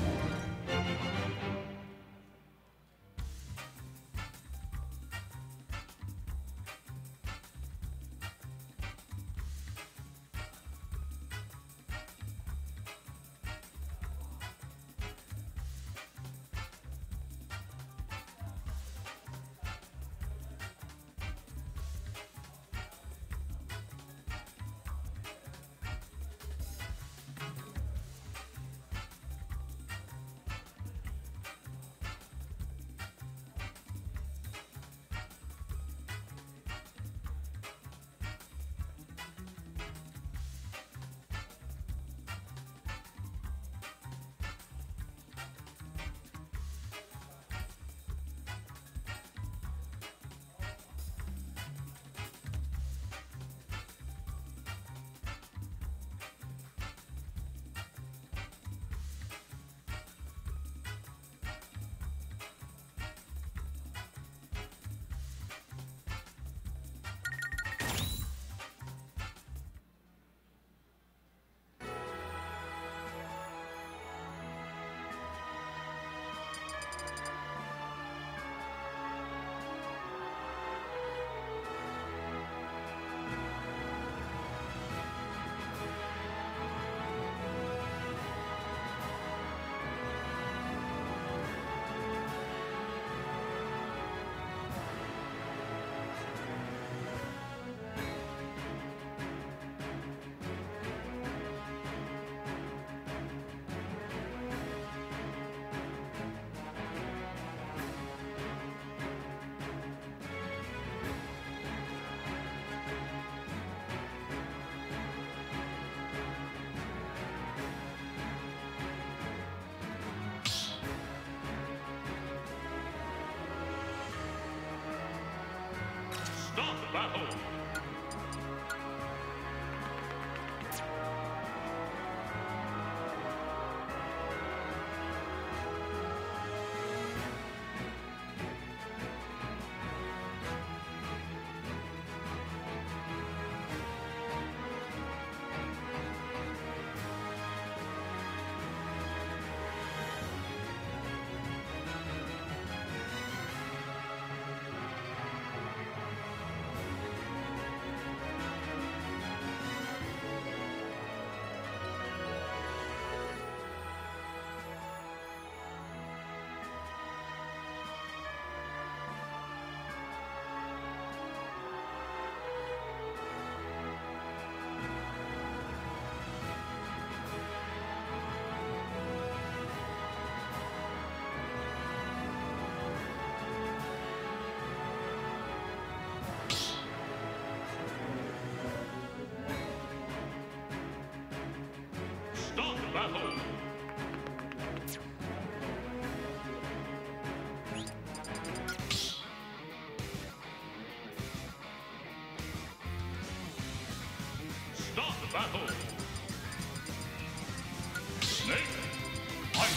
Start battle. Start battle. Start battle. Snake. Fight.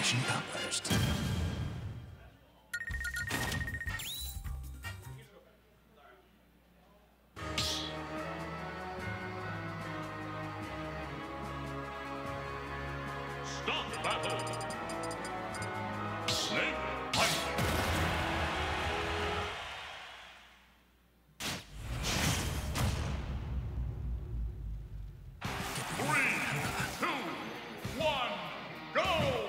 Mission accomplished. Stop battle. Snake fight. 3, 2, 1, go!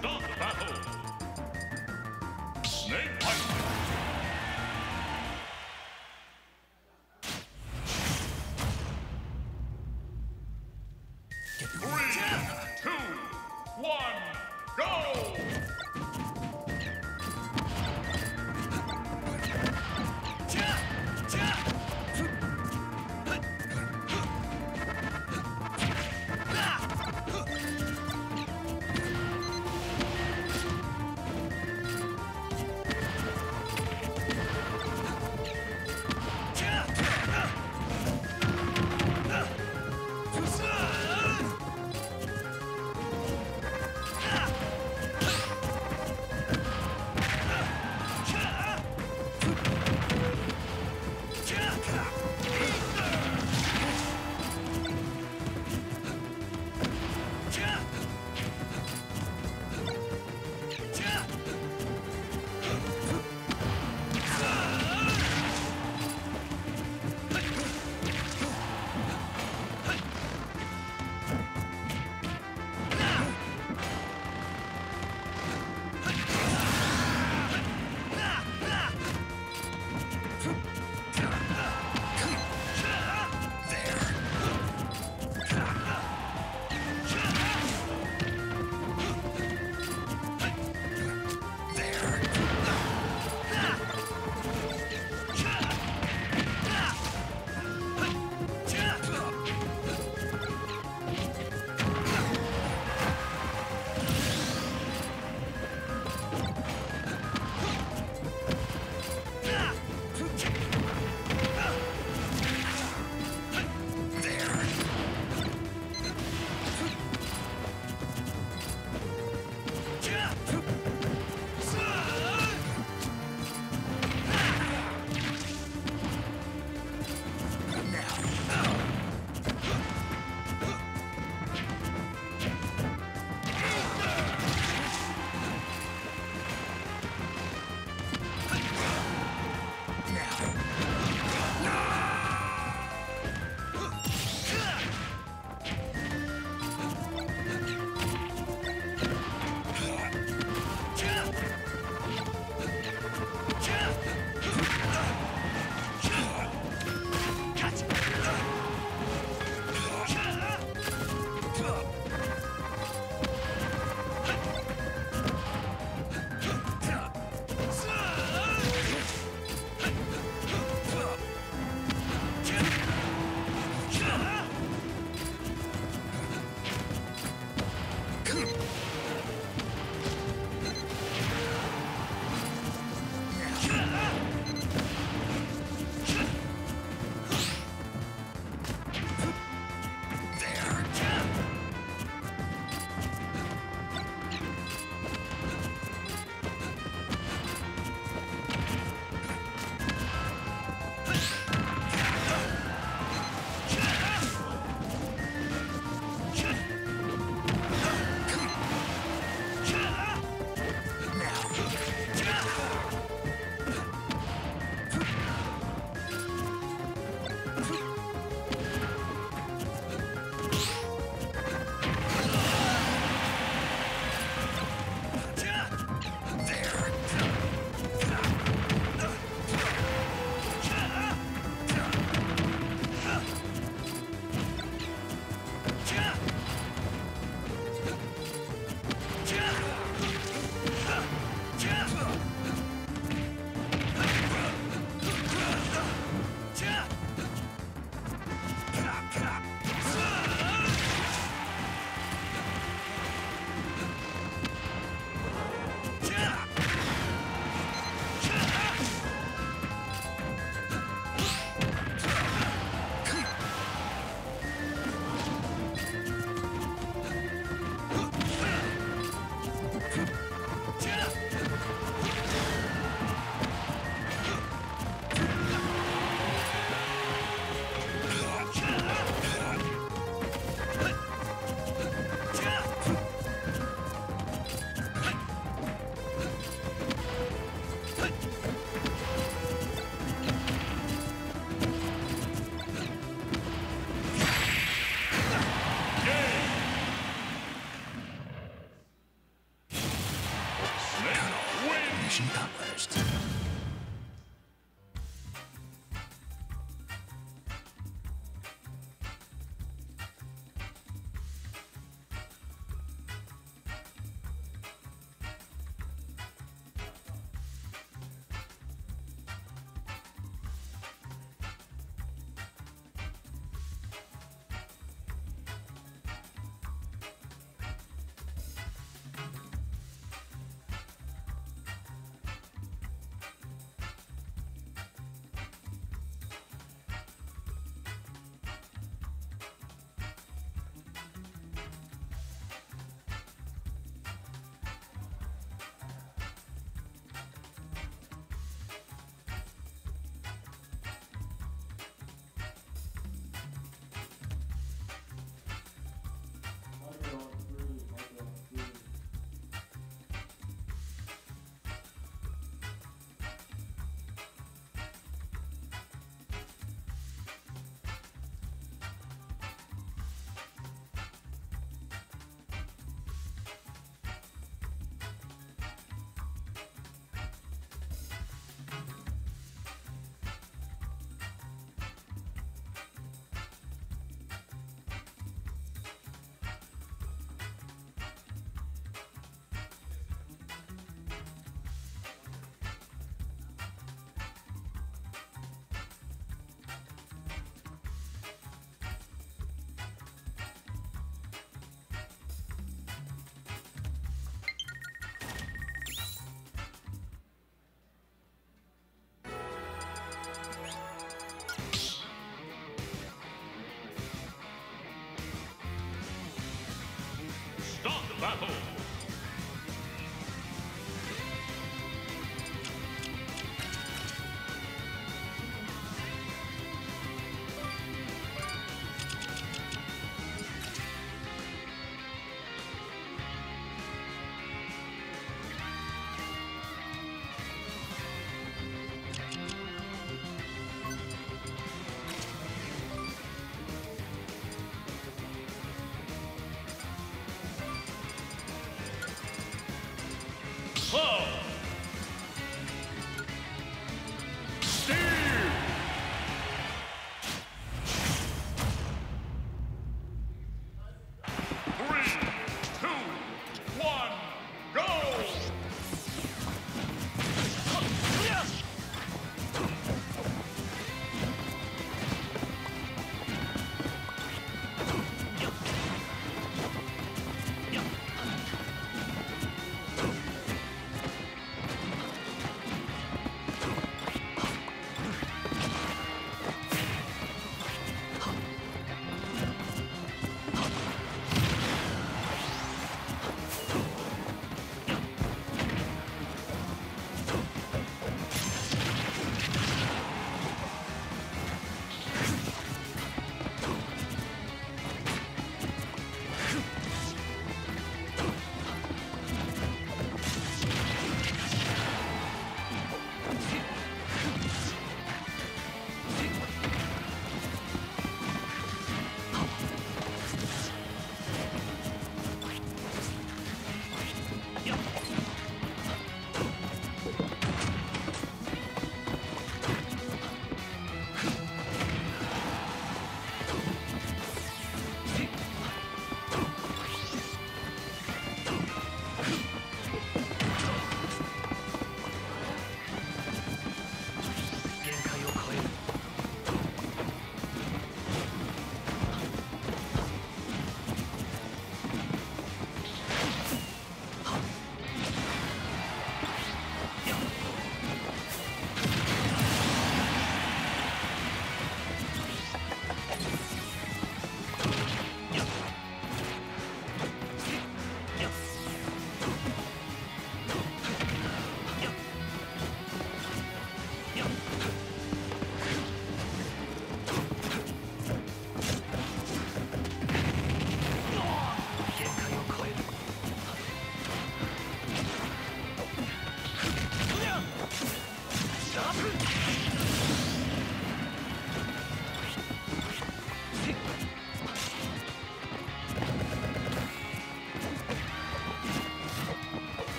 Start the battle. Snake fight. 3, 2, 1, go!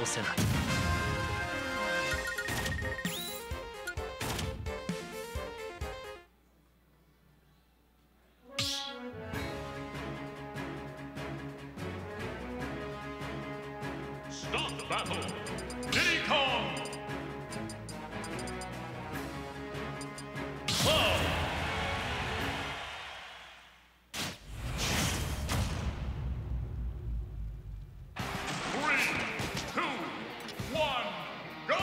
せない。 Stop battle. Diddy Kong. Club. Three, two, one, go.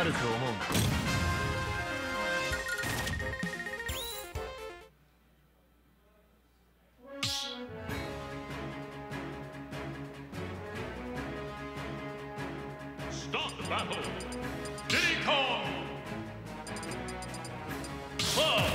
ると思う。Start the battle. Diddy Kong. Club.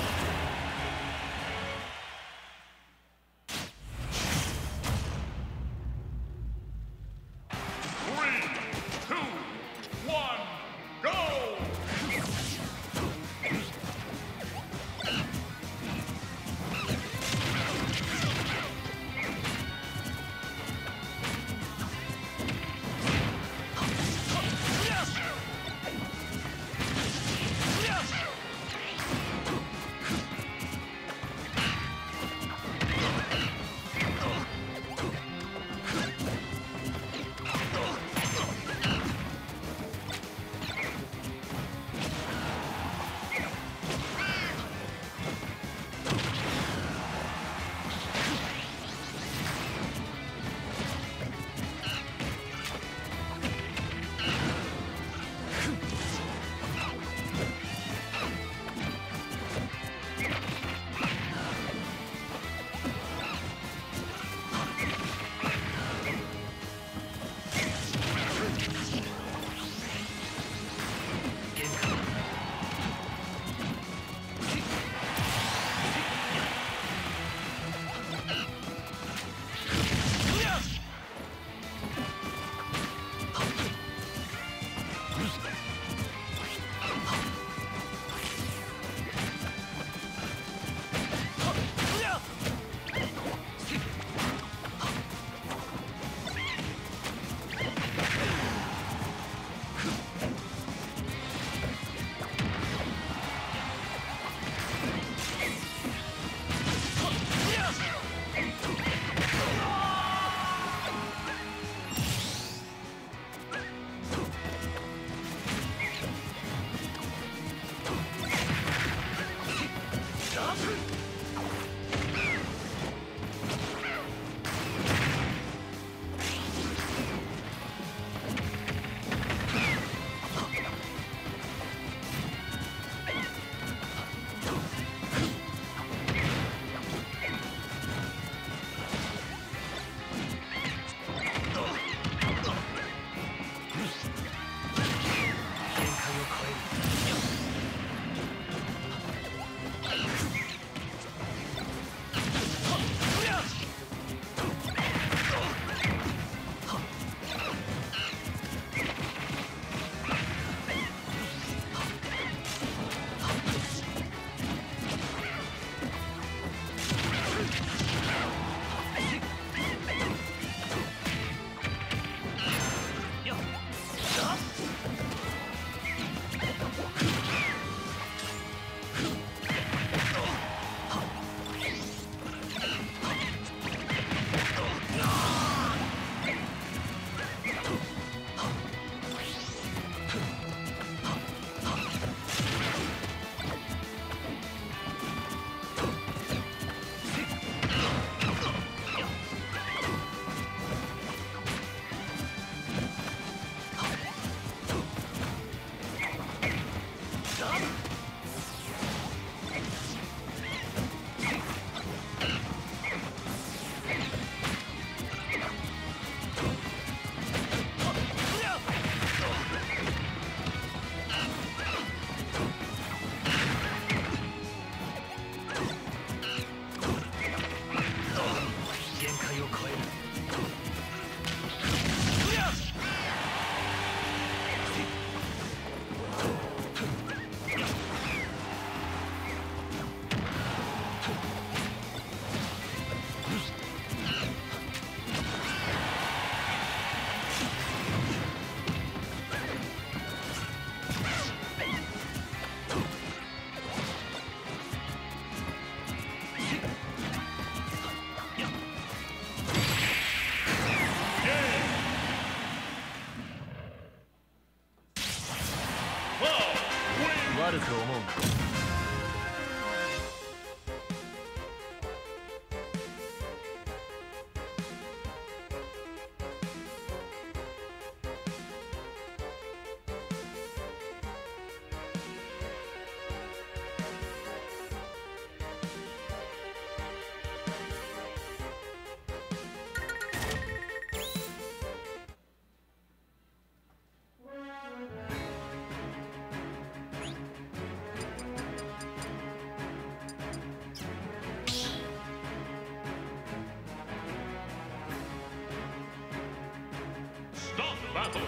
battle.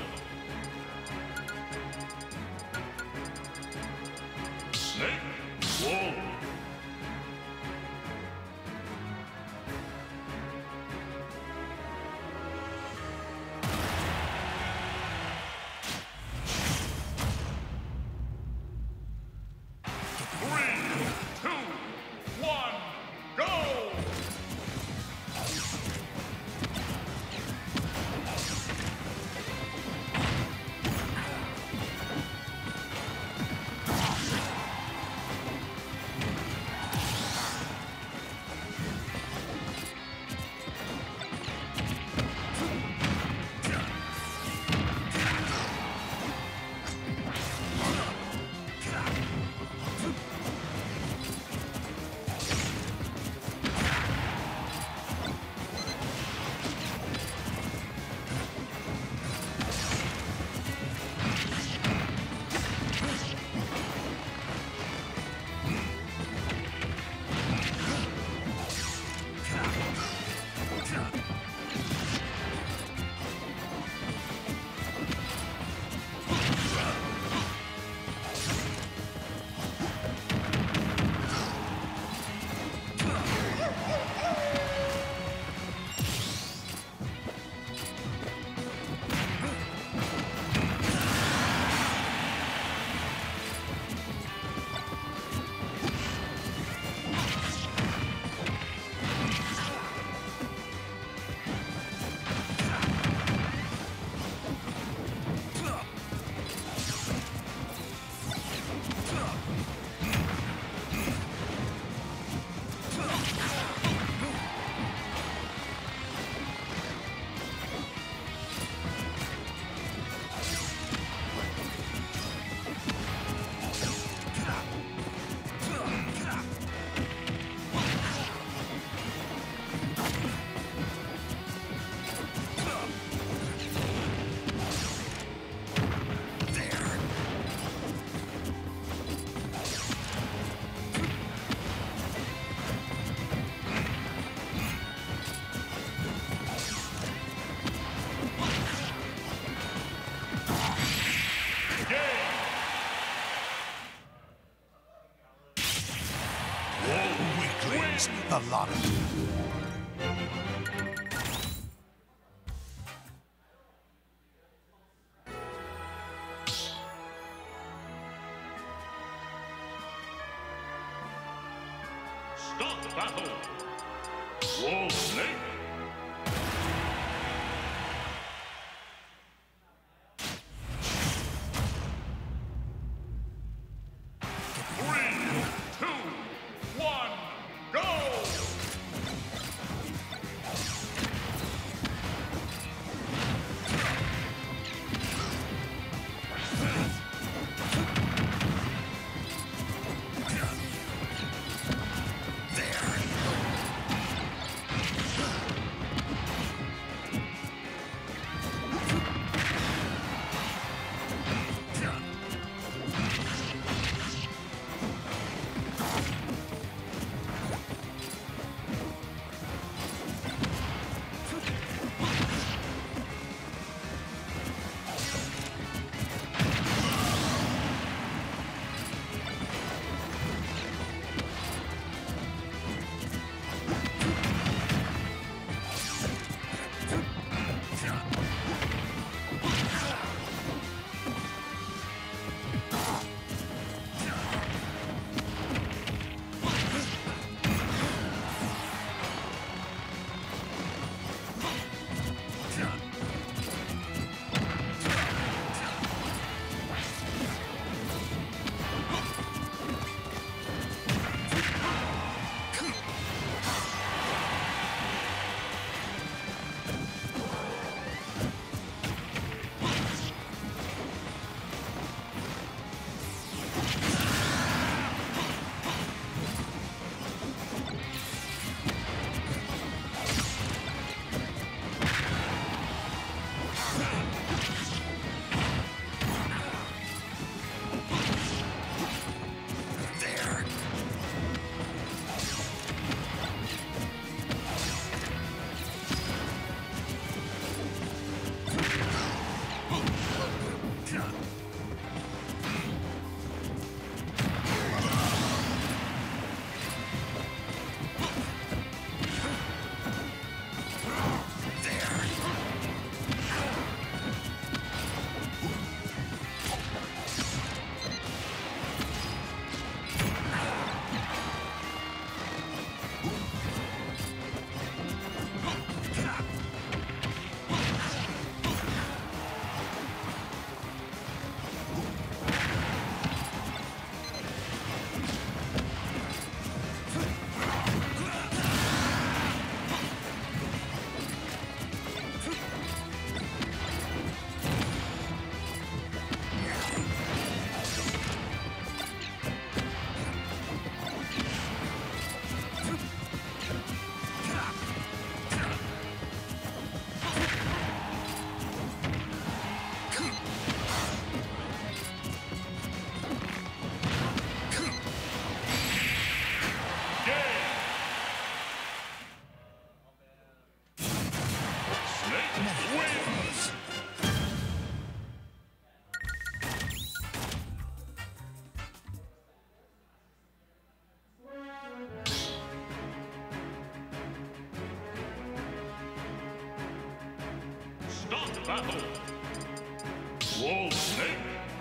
Snake Wolf. A lot of you. Start the battle. Wall Snake. battle. Wall Snake.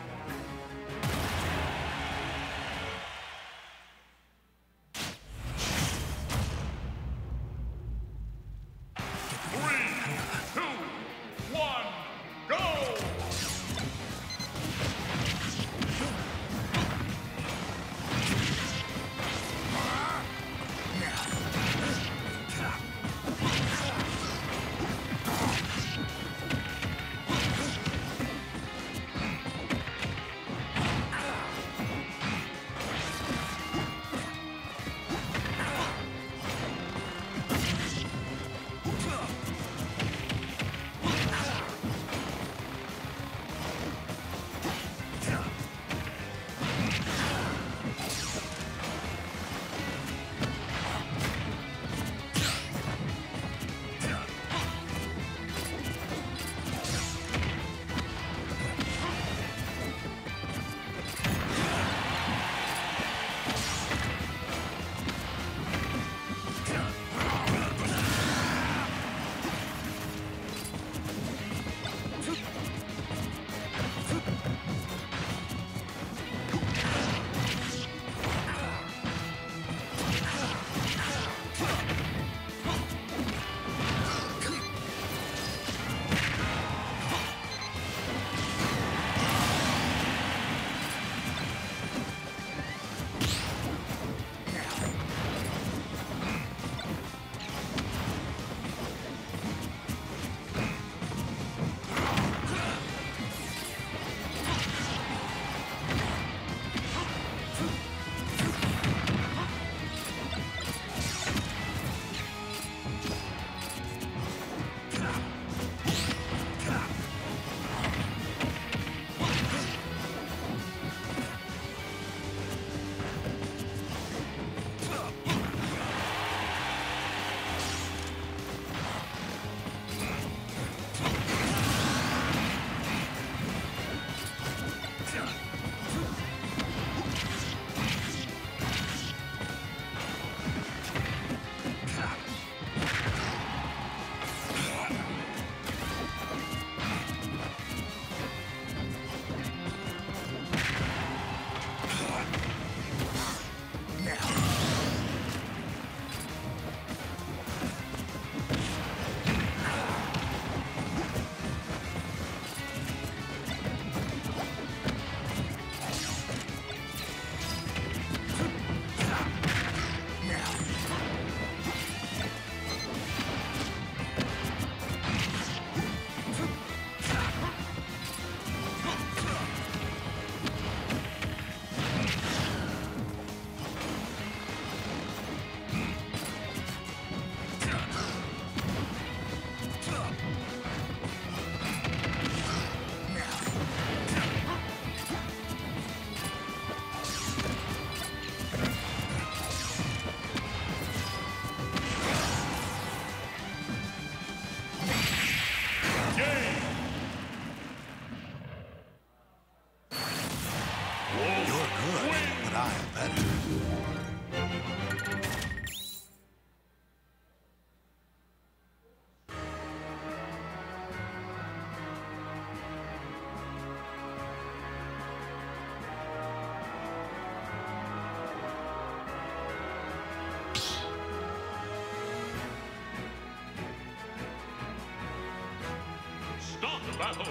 Start the battle.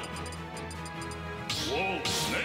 Wall Snake.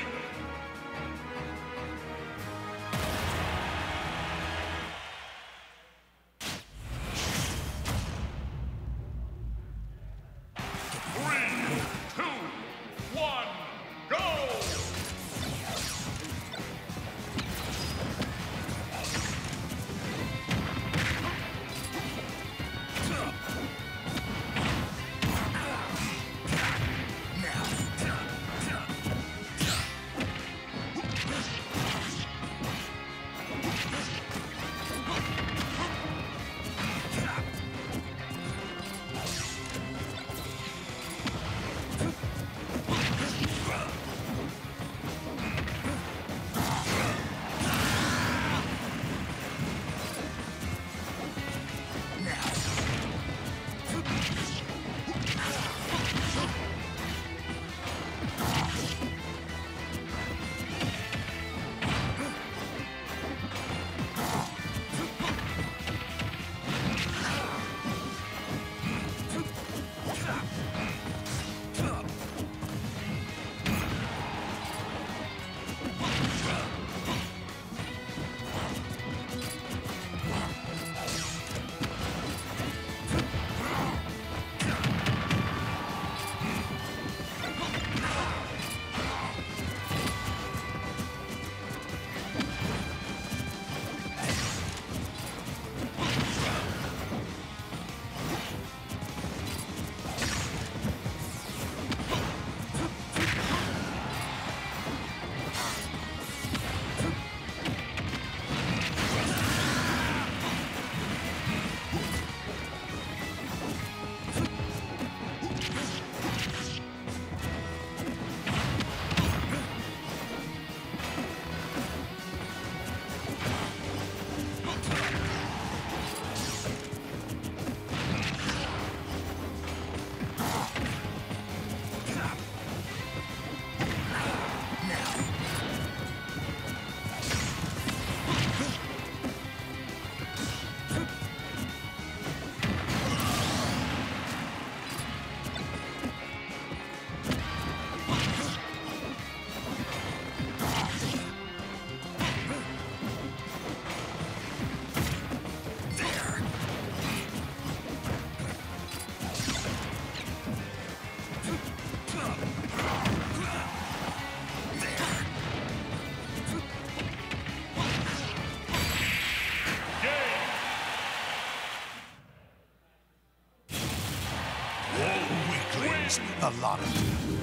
happens, the lot of you.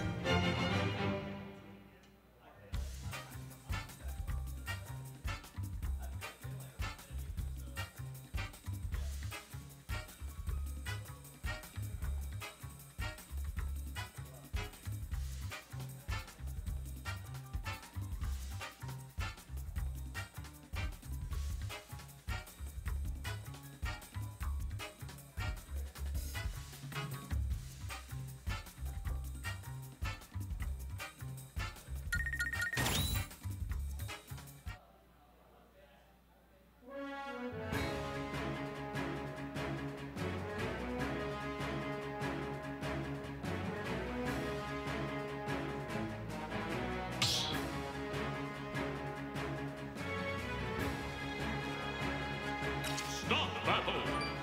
Stop battle.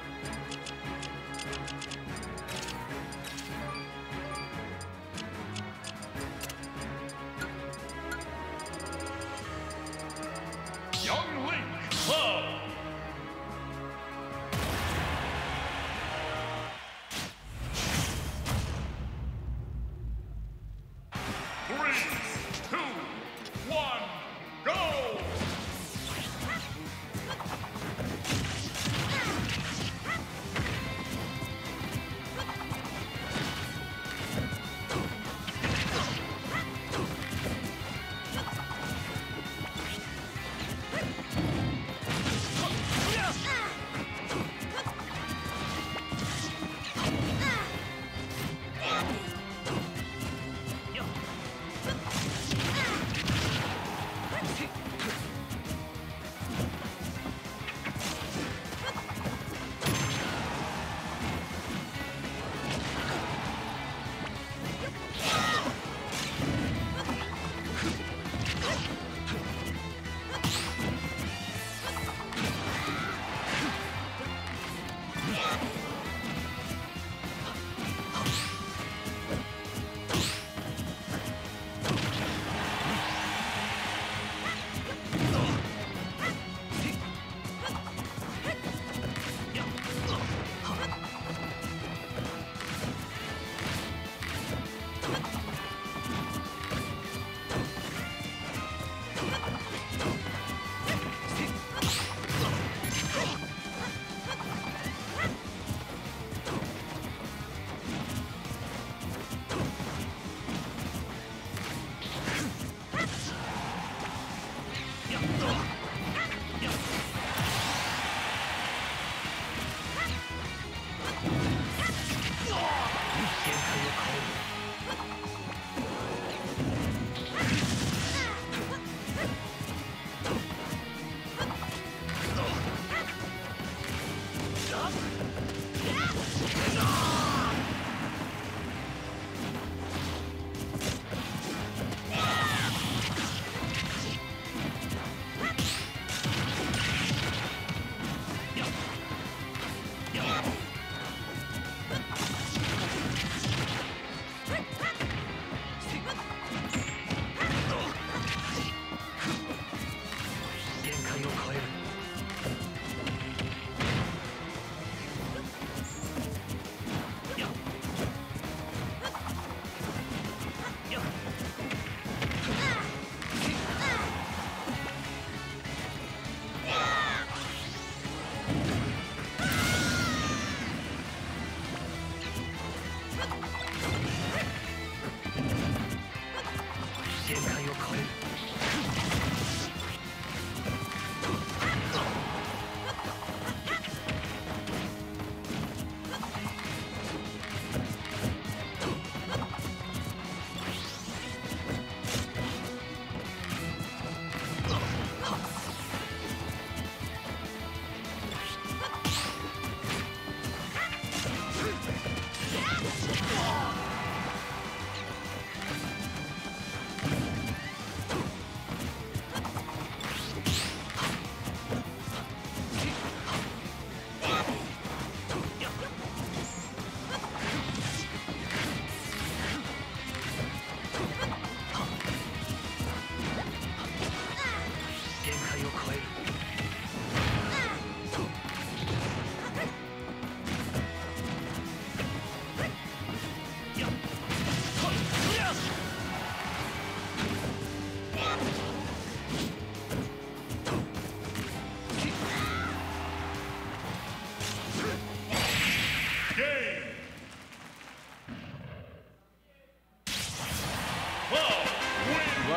Young Link Club. Three, two, one, go!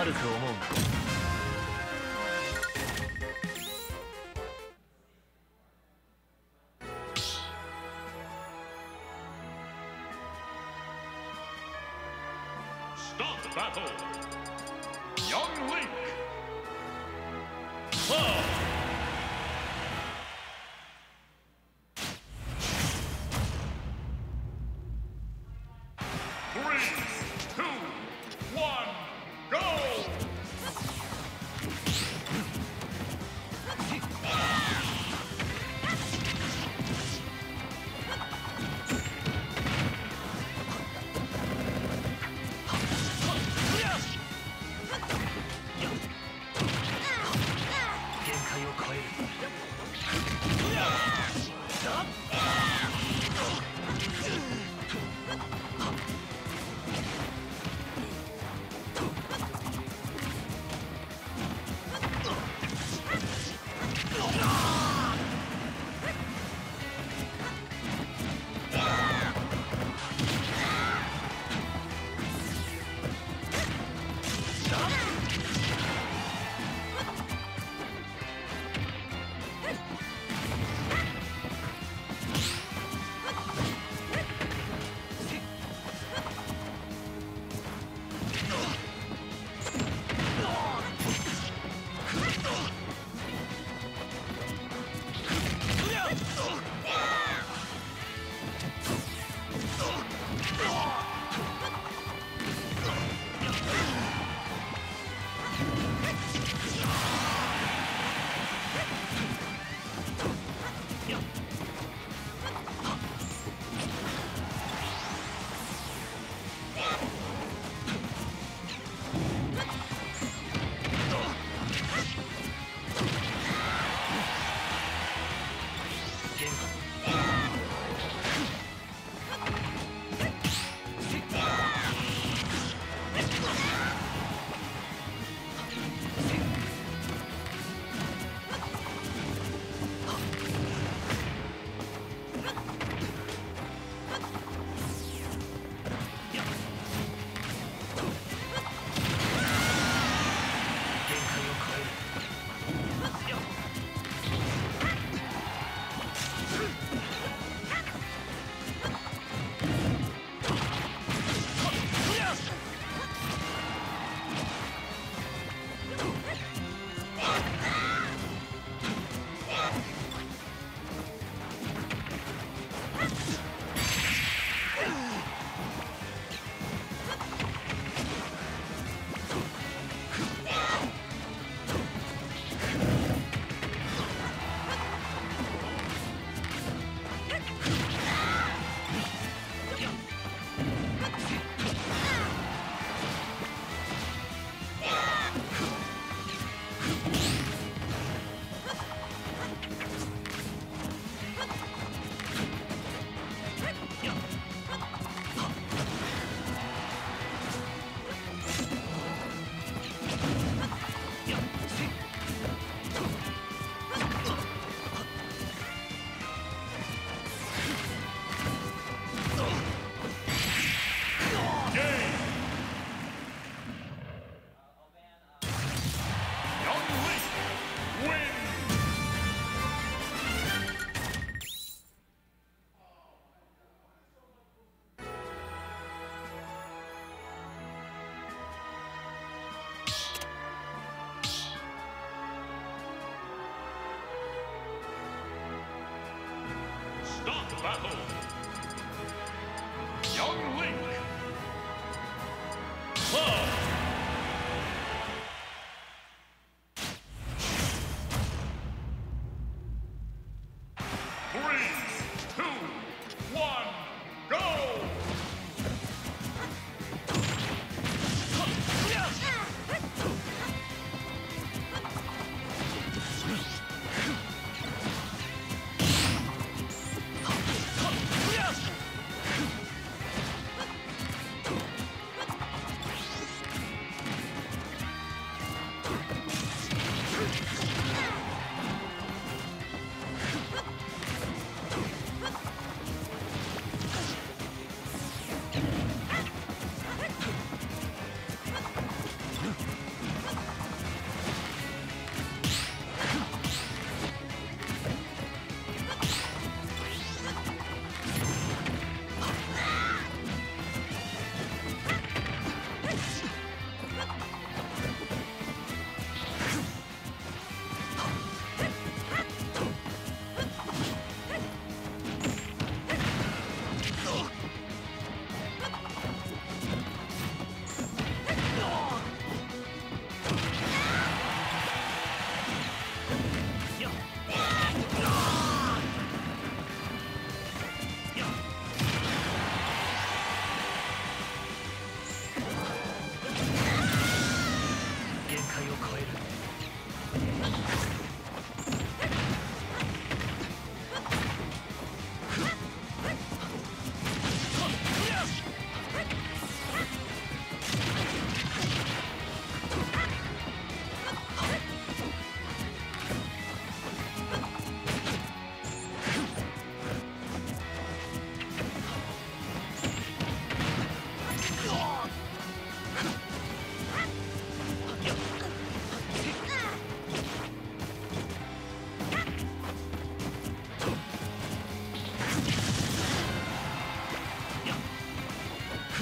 ると思う。 Stop battle. Young Link. Love. Three, two, one, go!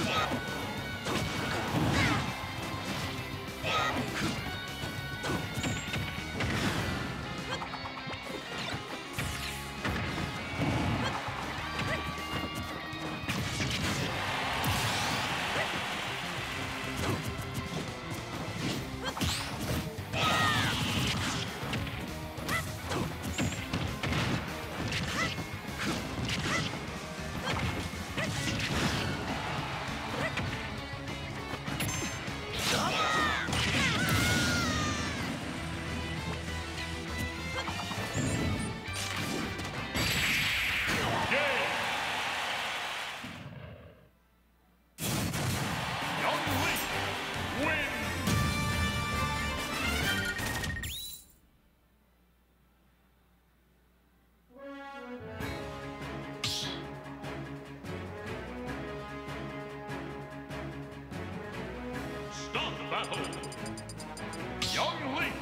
battle. Young Link.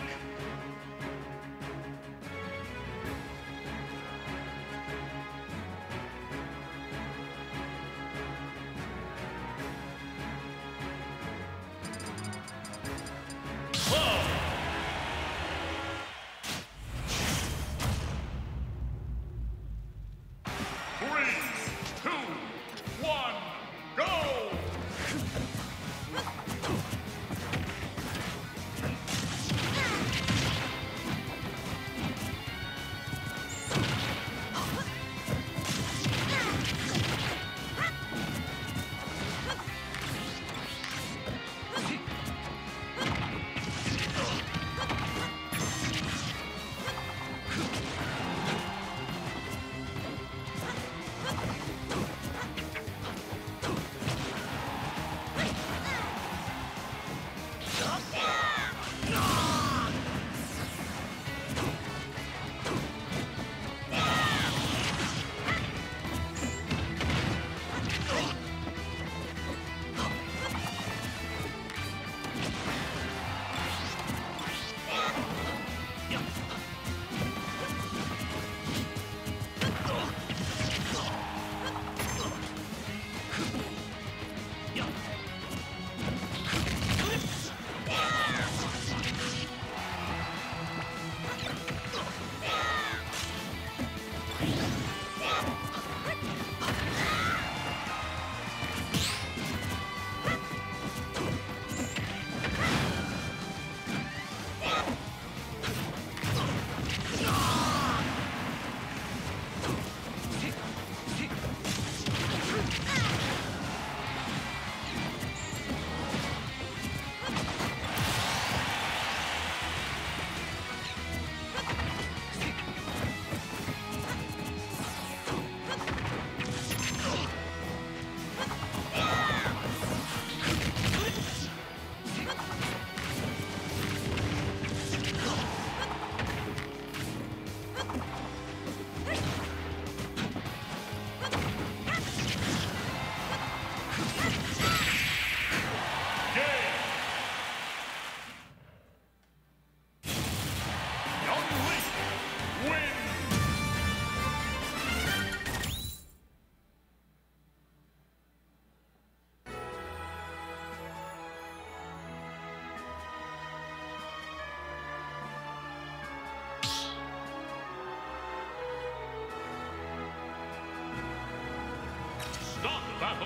Start battle.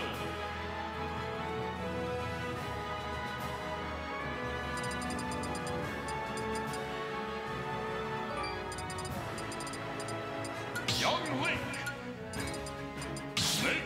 Young Link. Snake.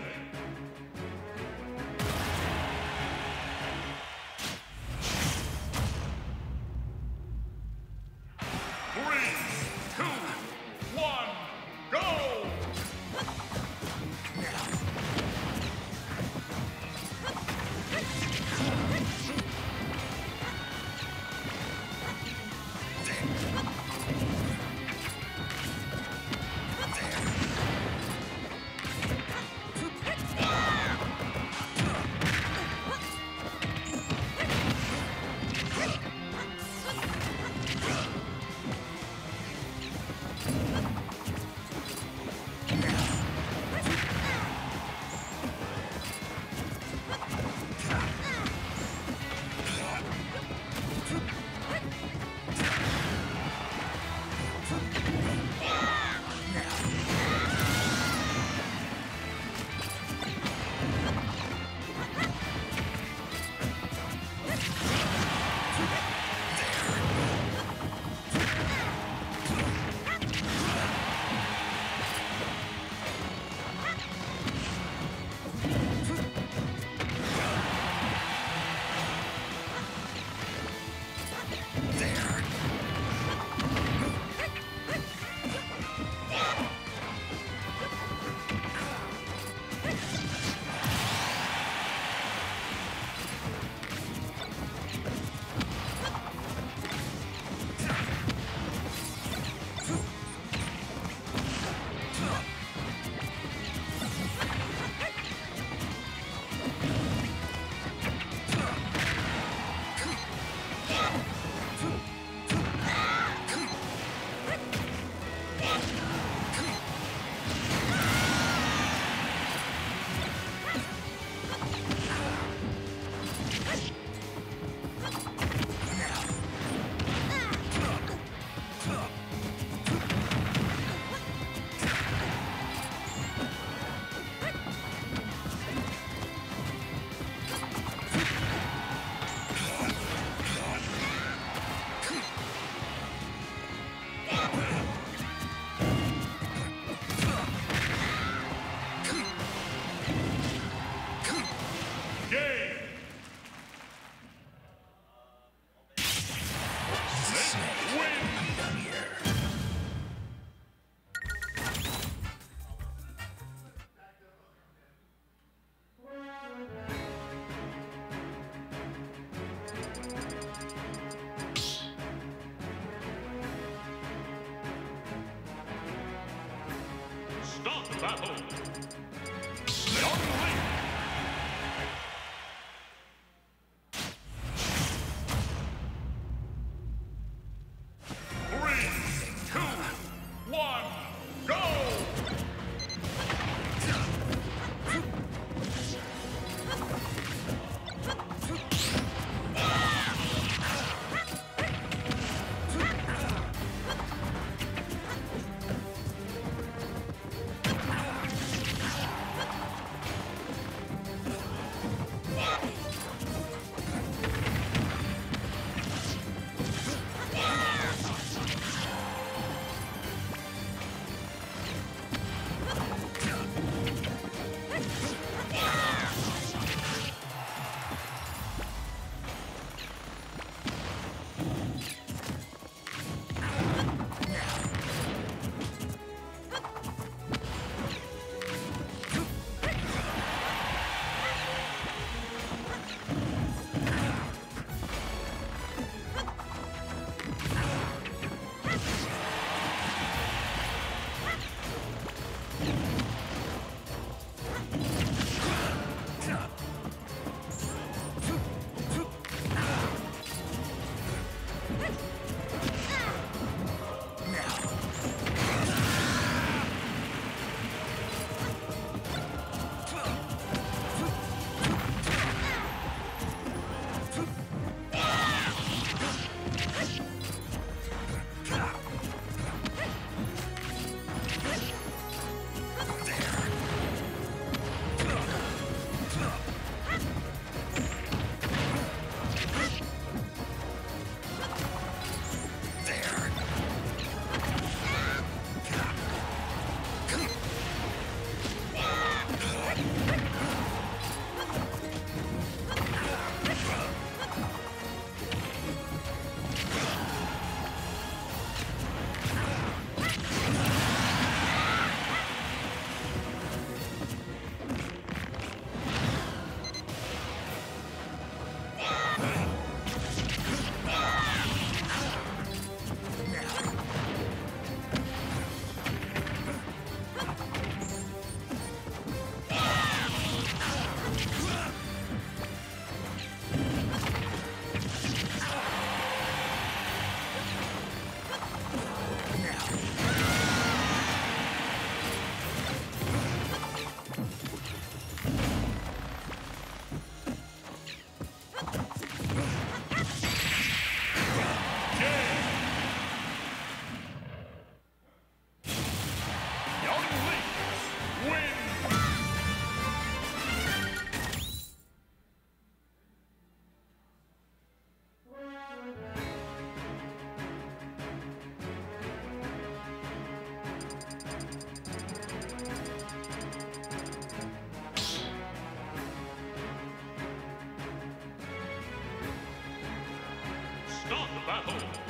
battle.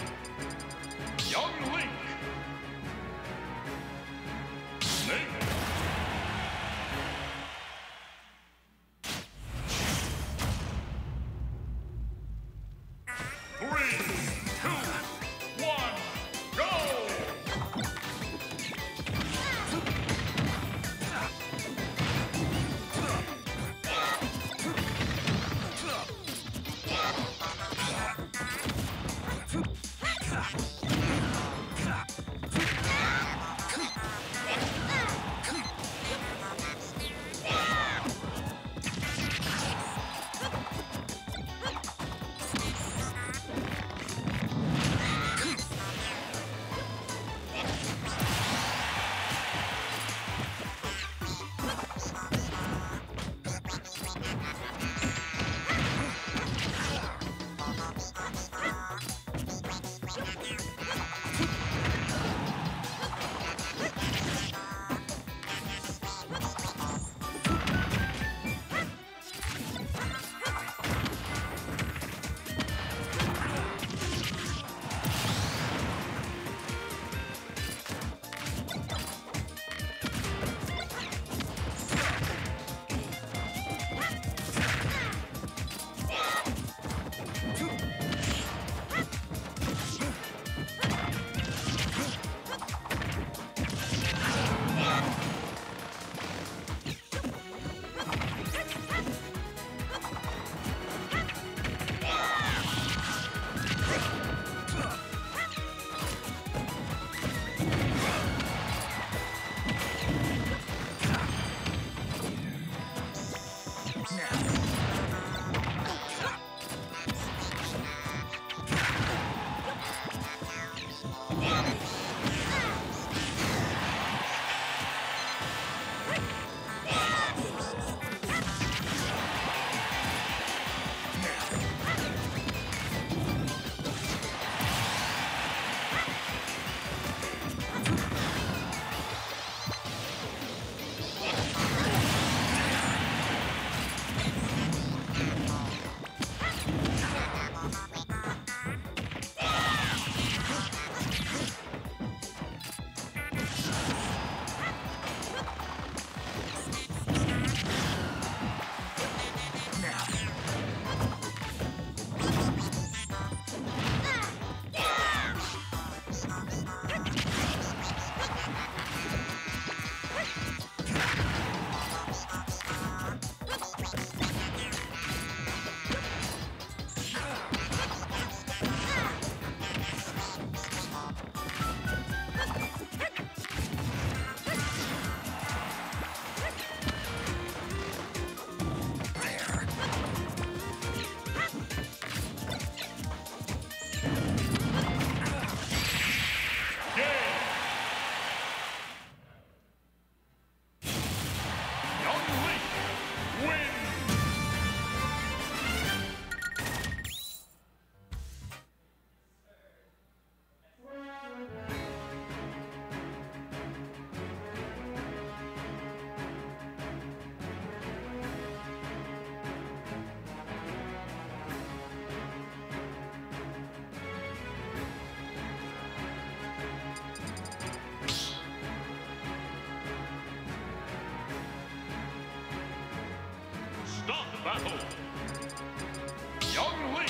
Young Link. Snake. 3, 2, 1, go! battle. Young Link.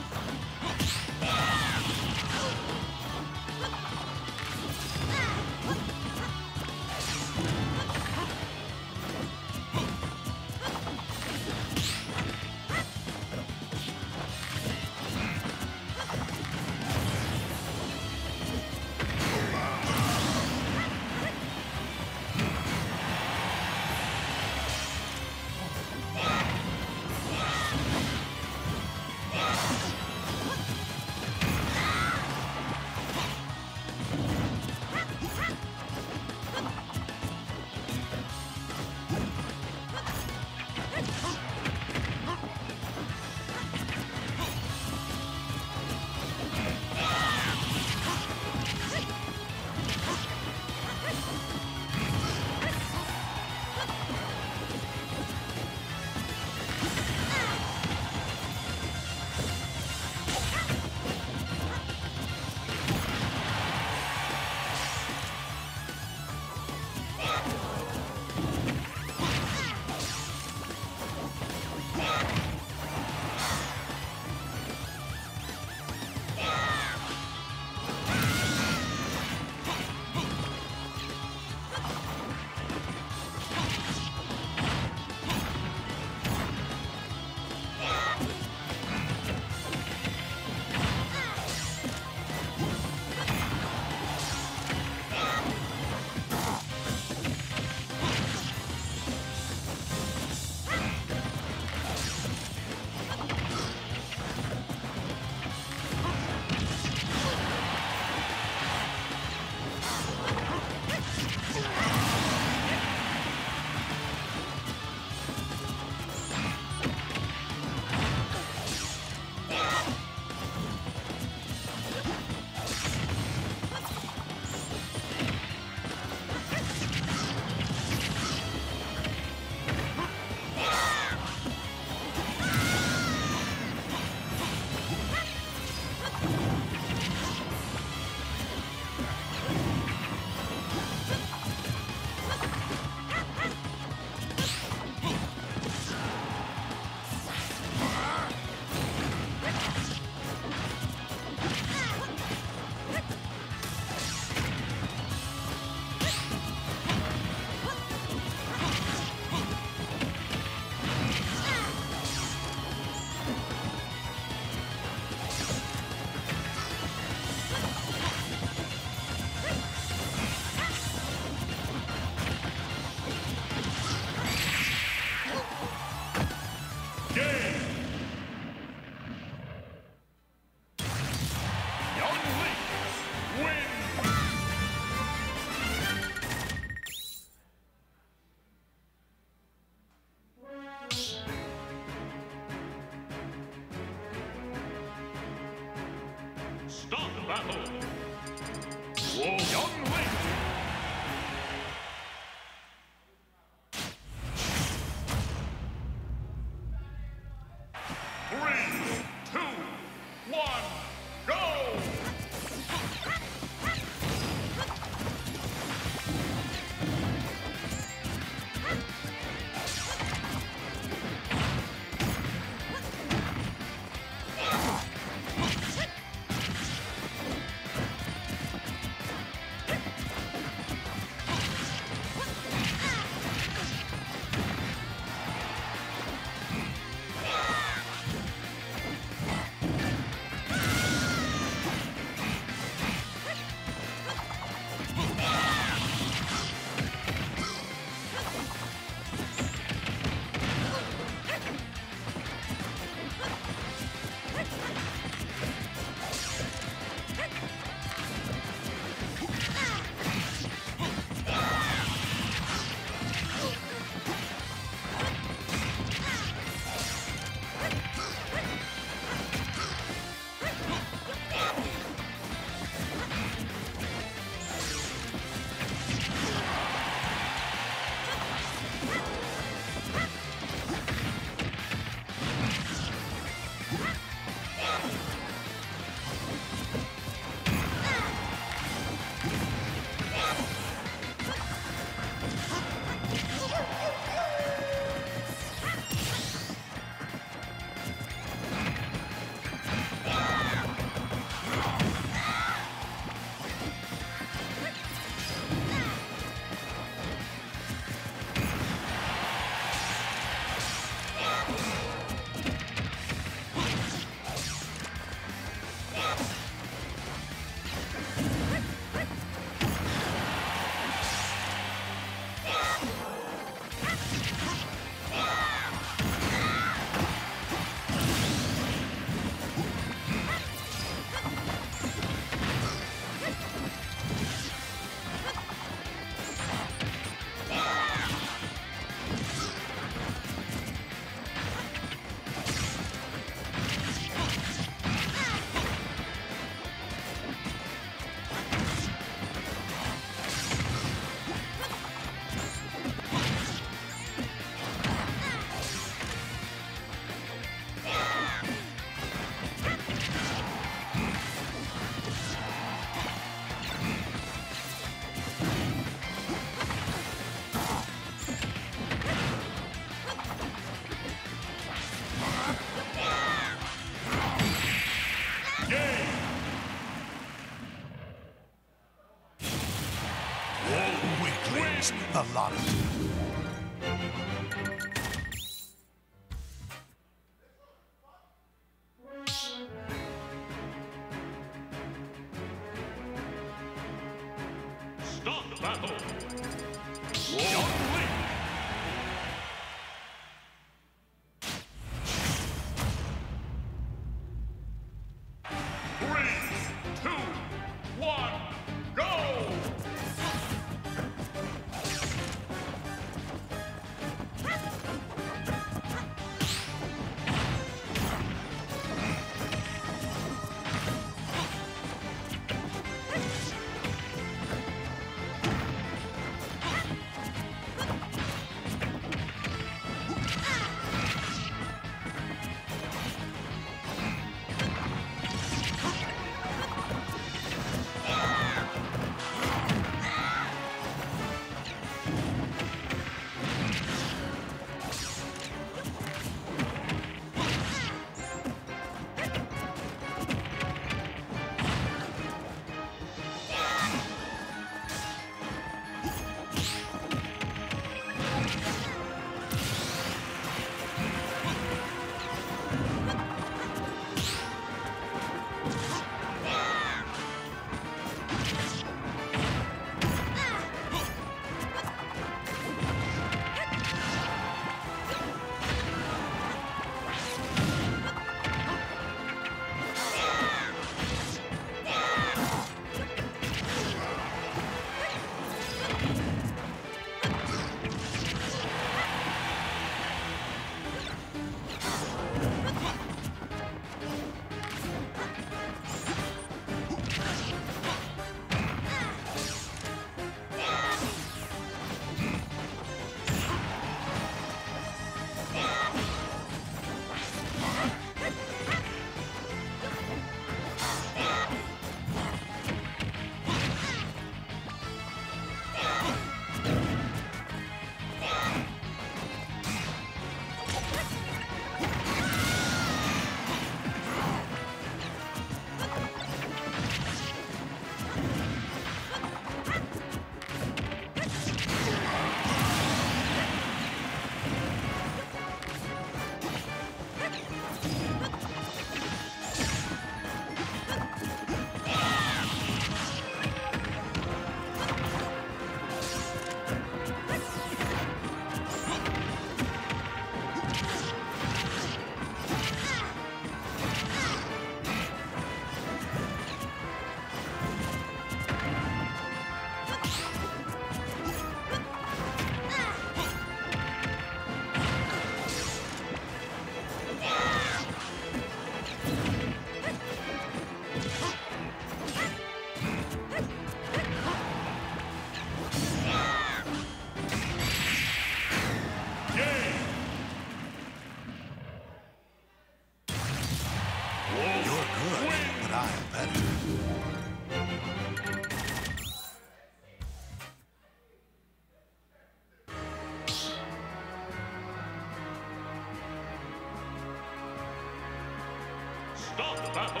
Stop battle.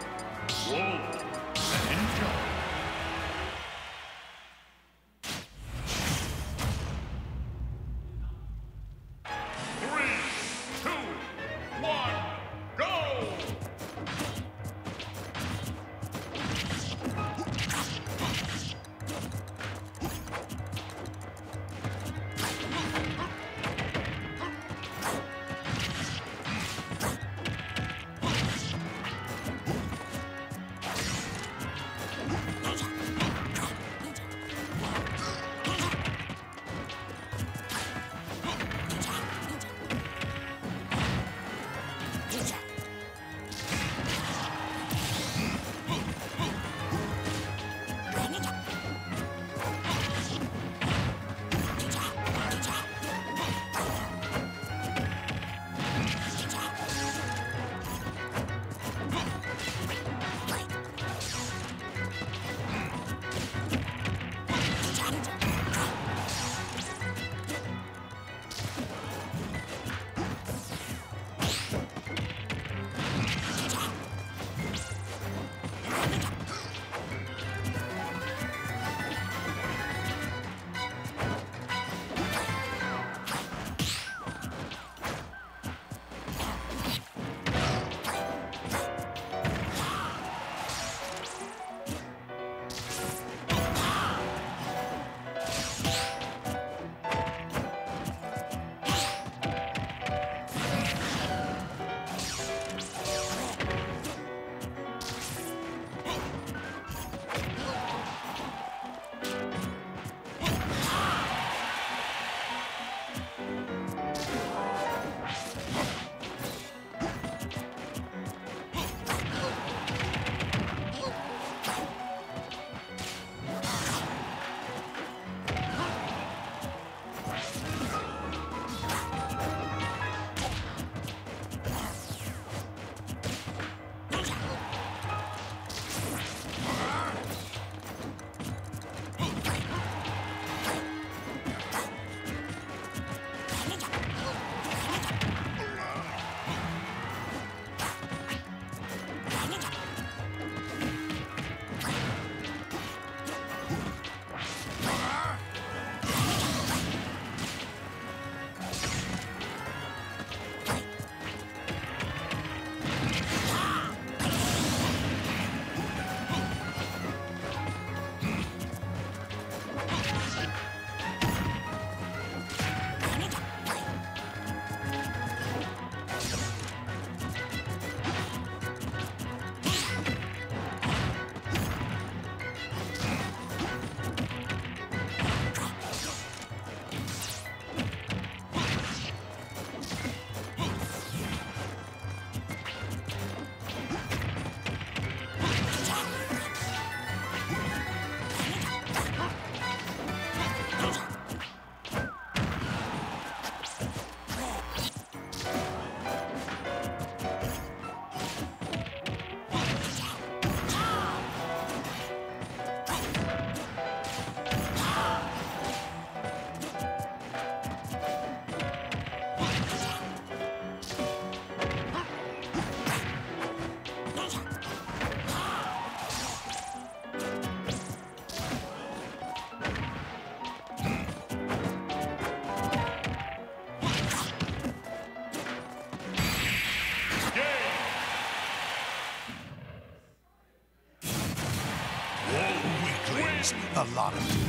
Roll and enjoy. A lot of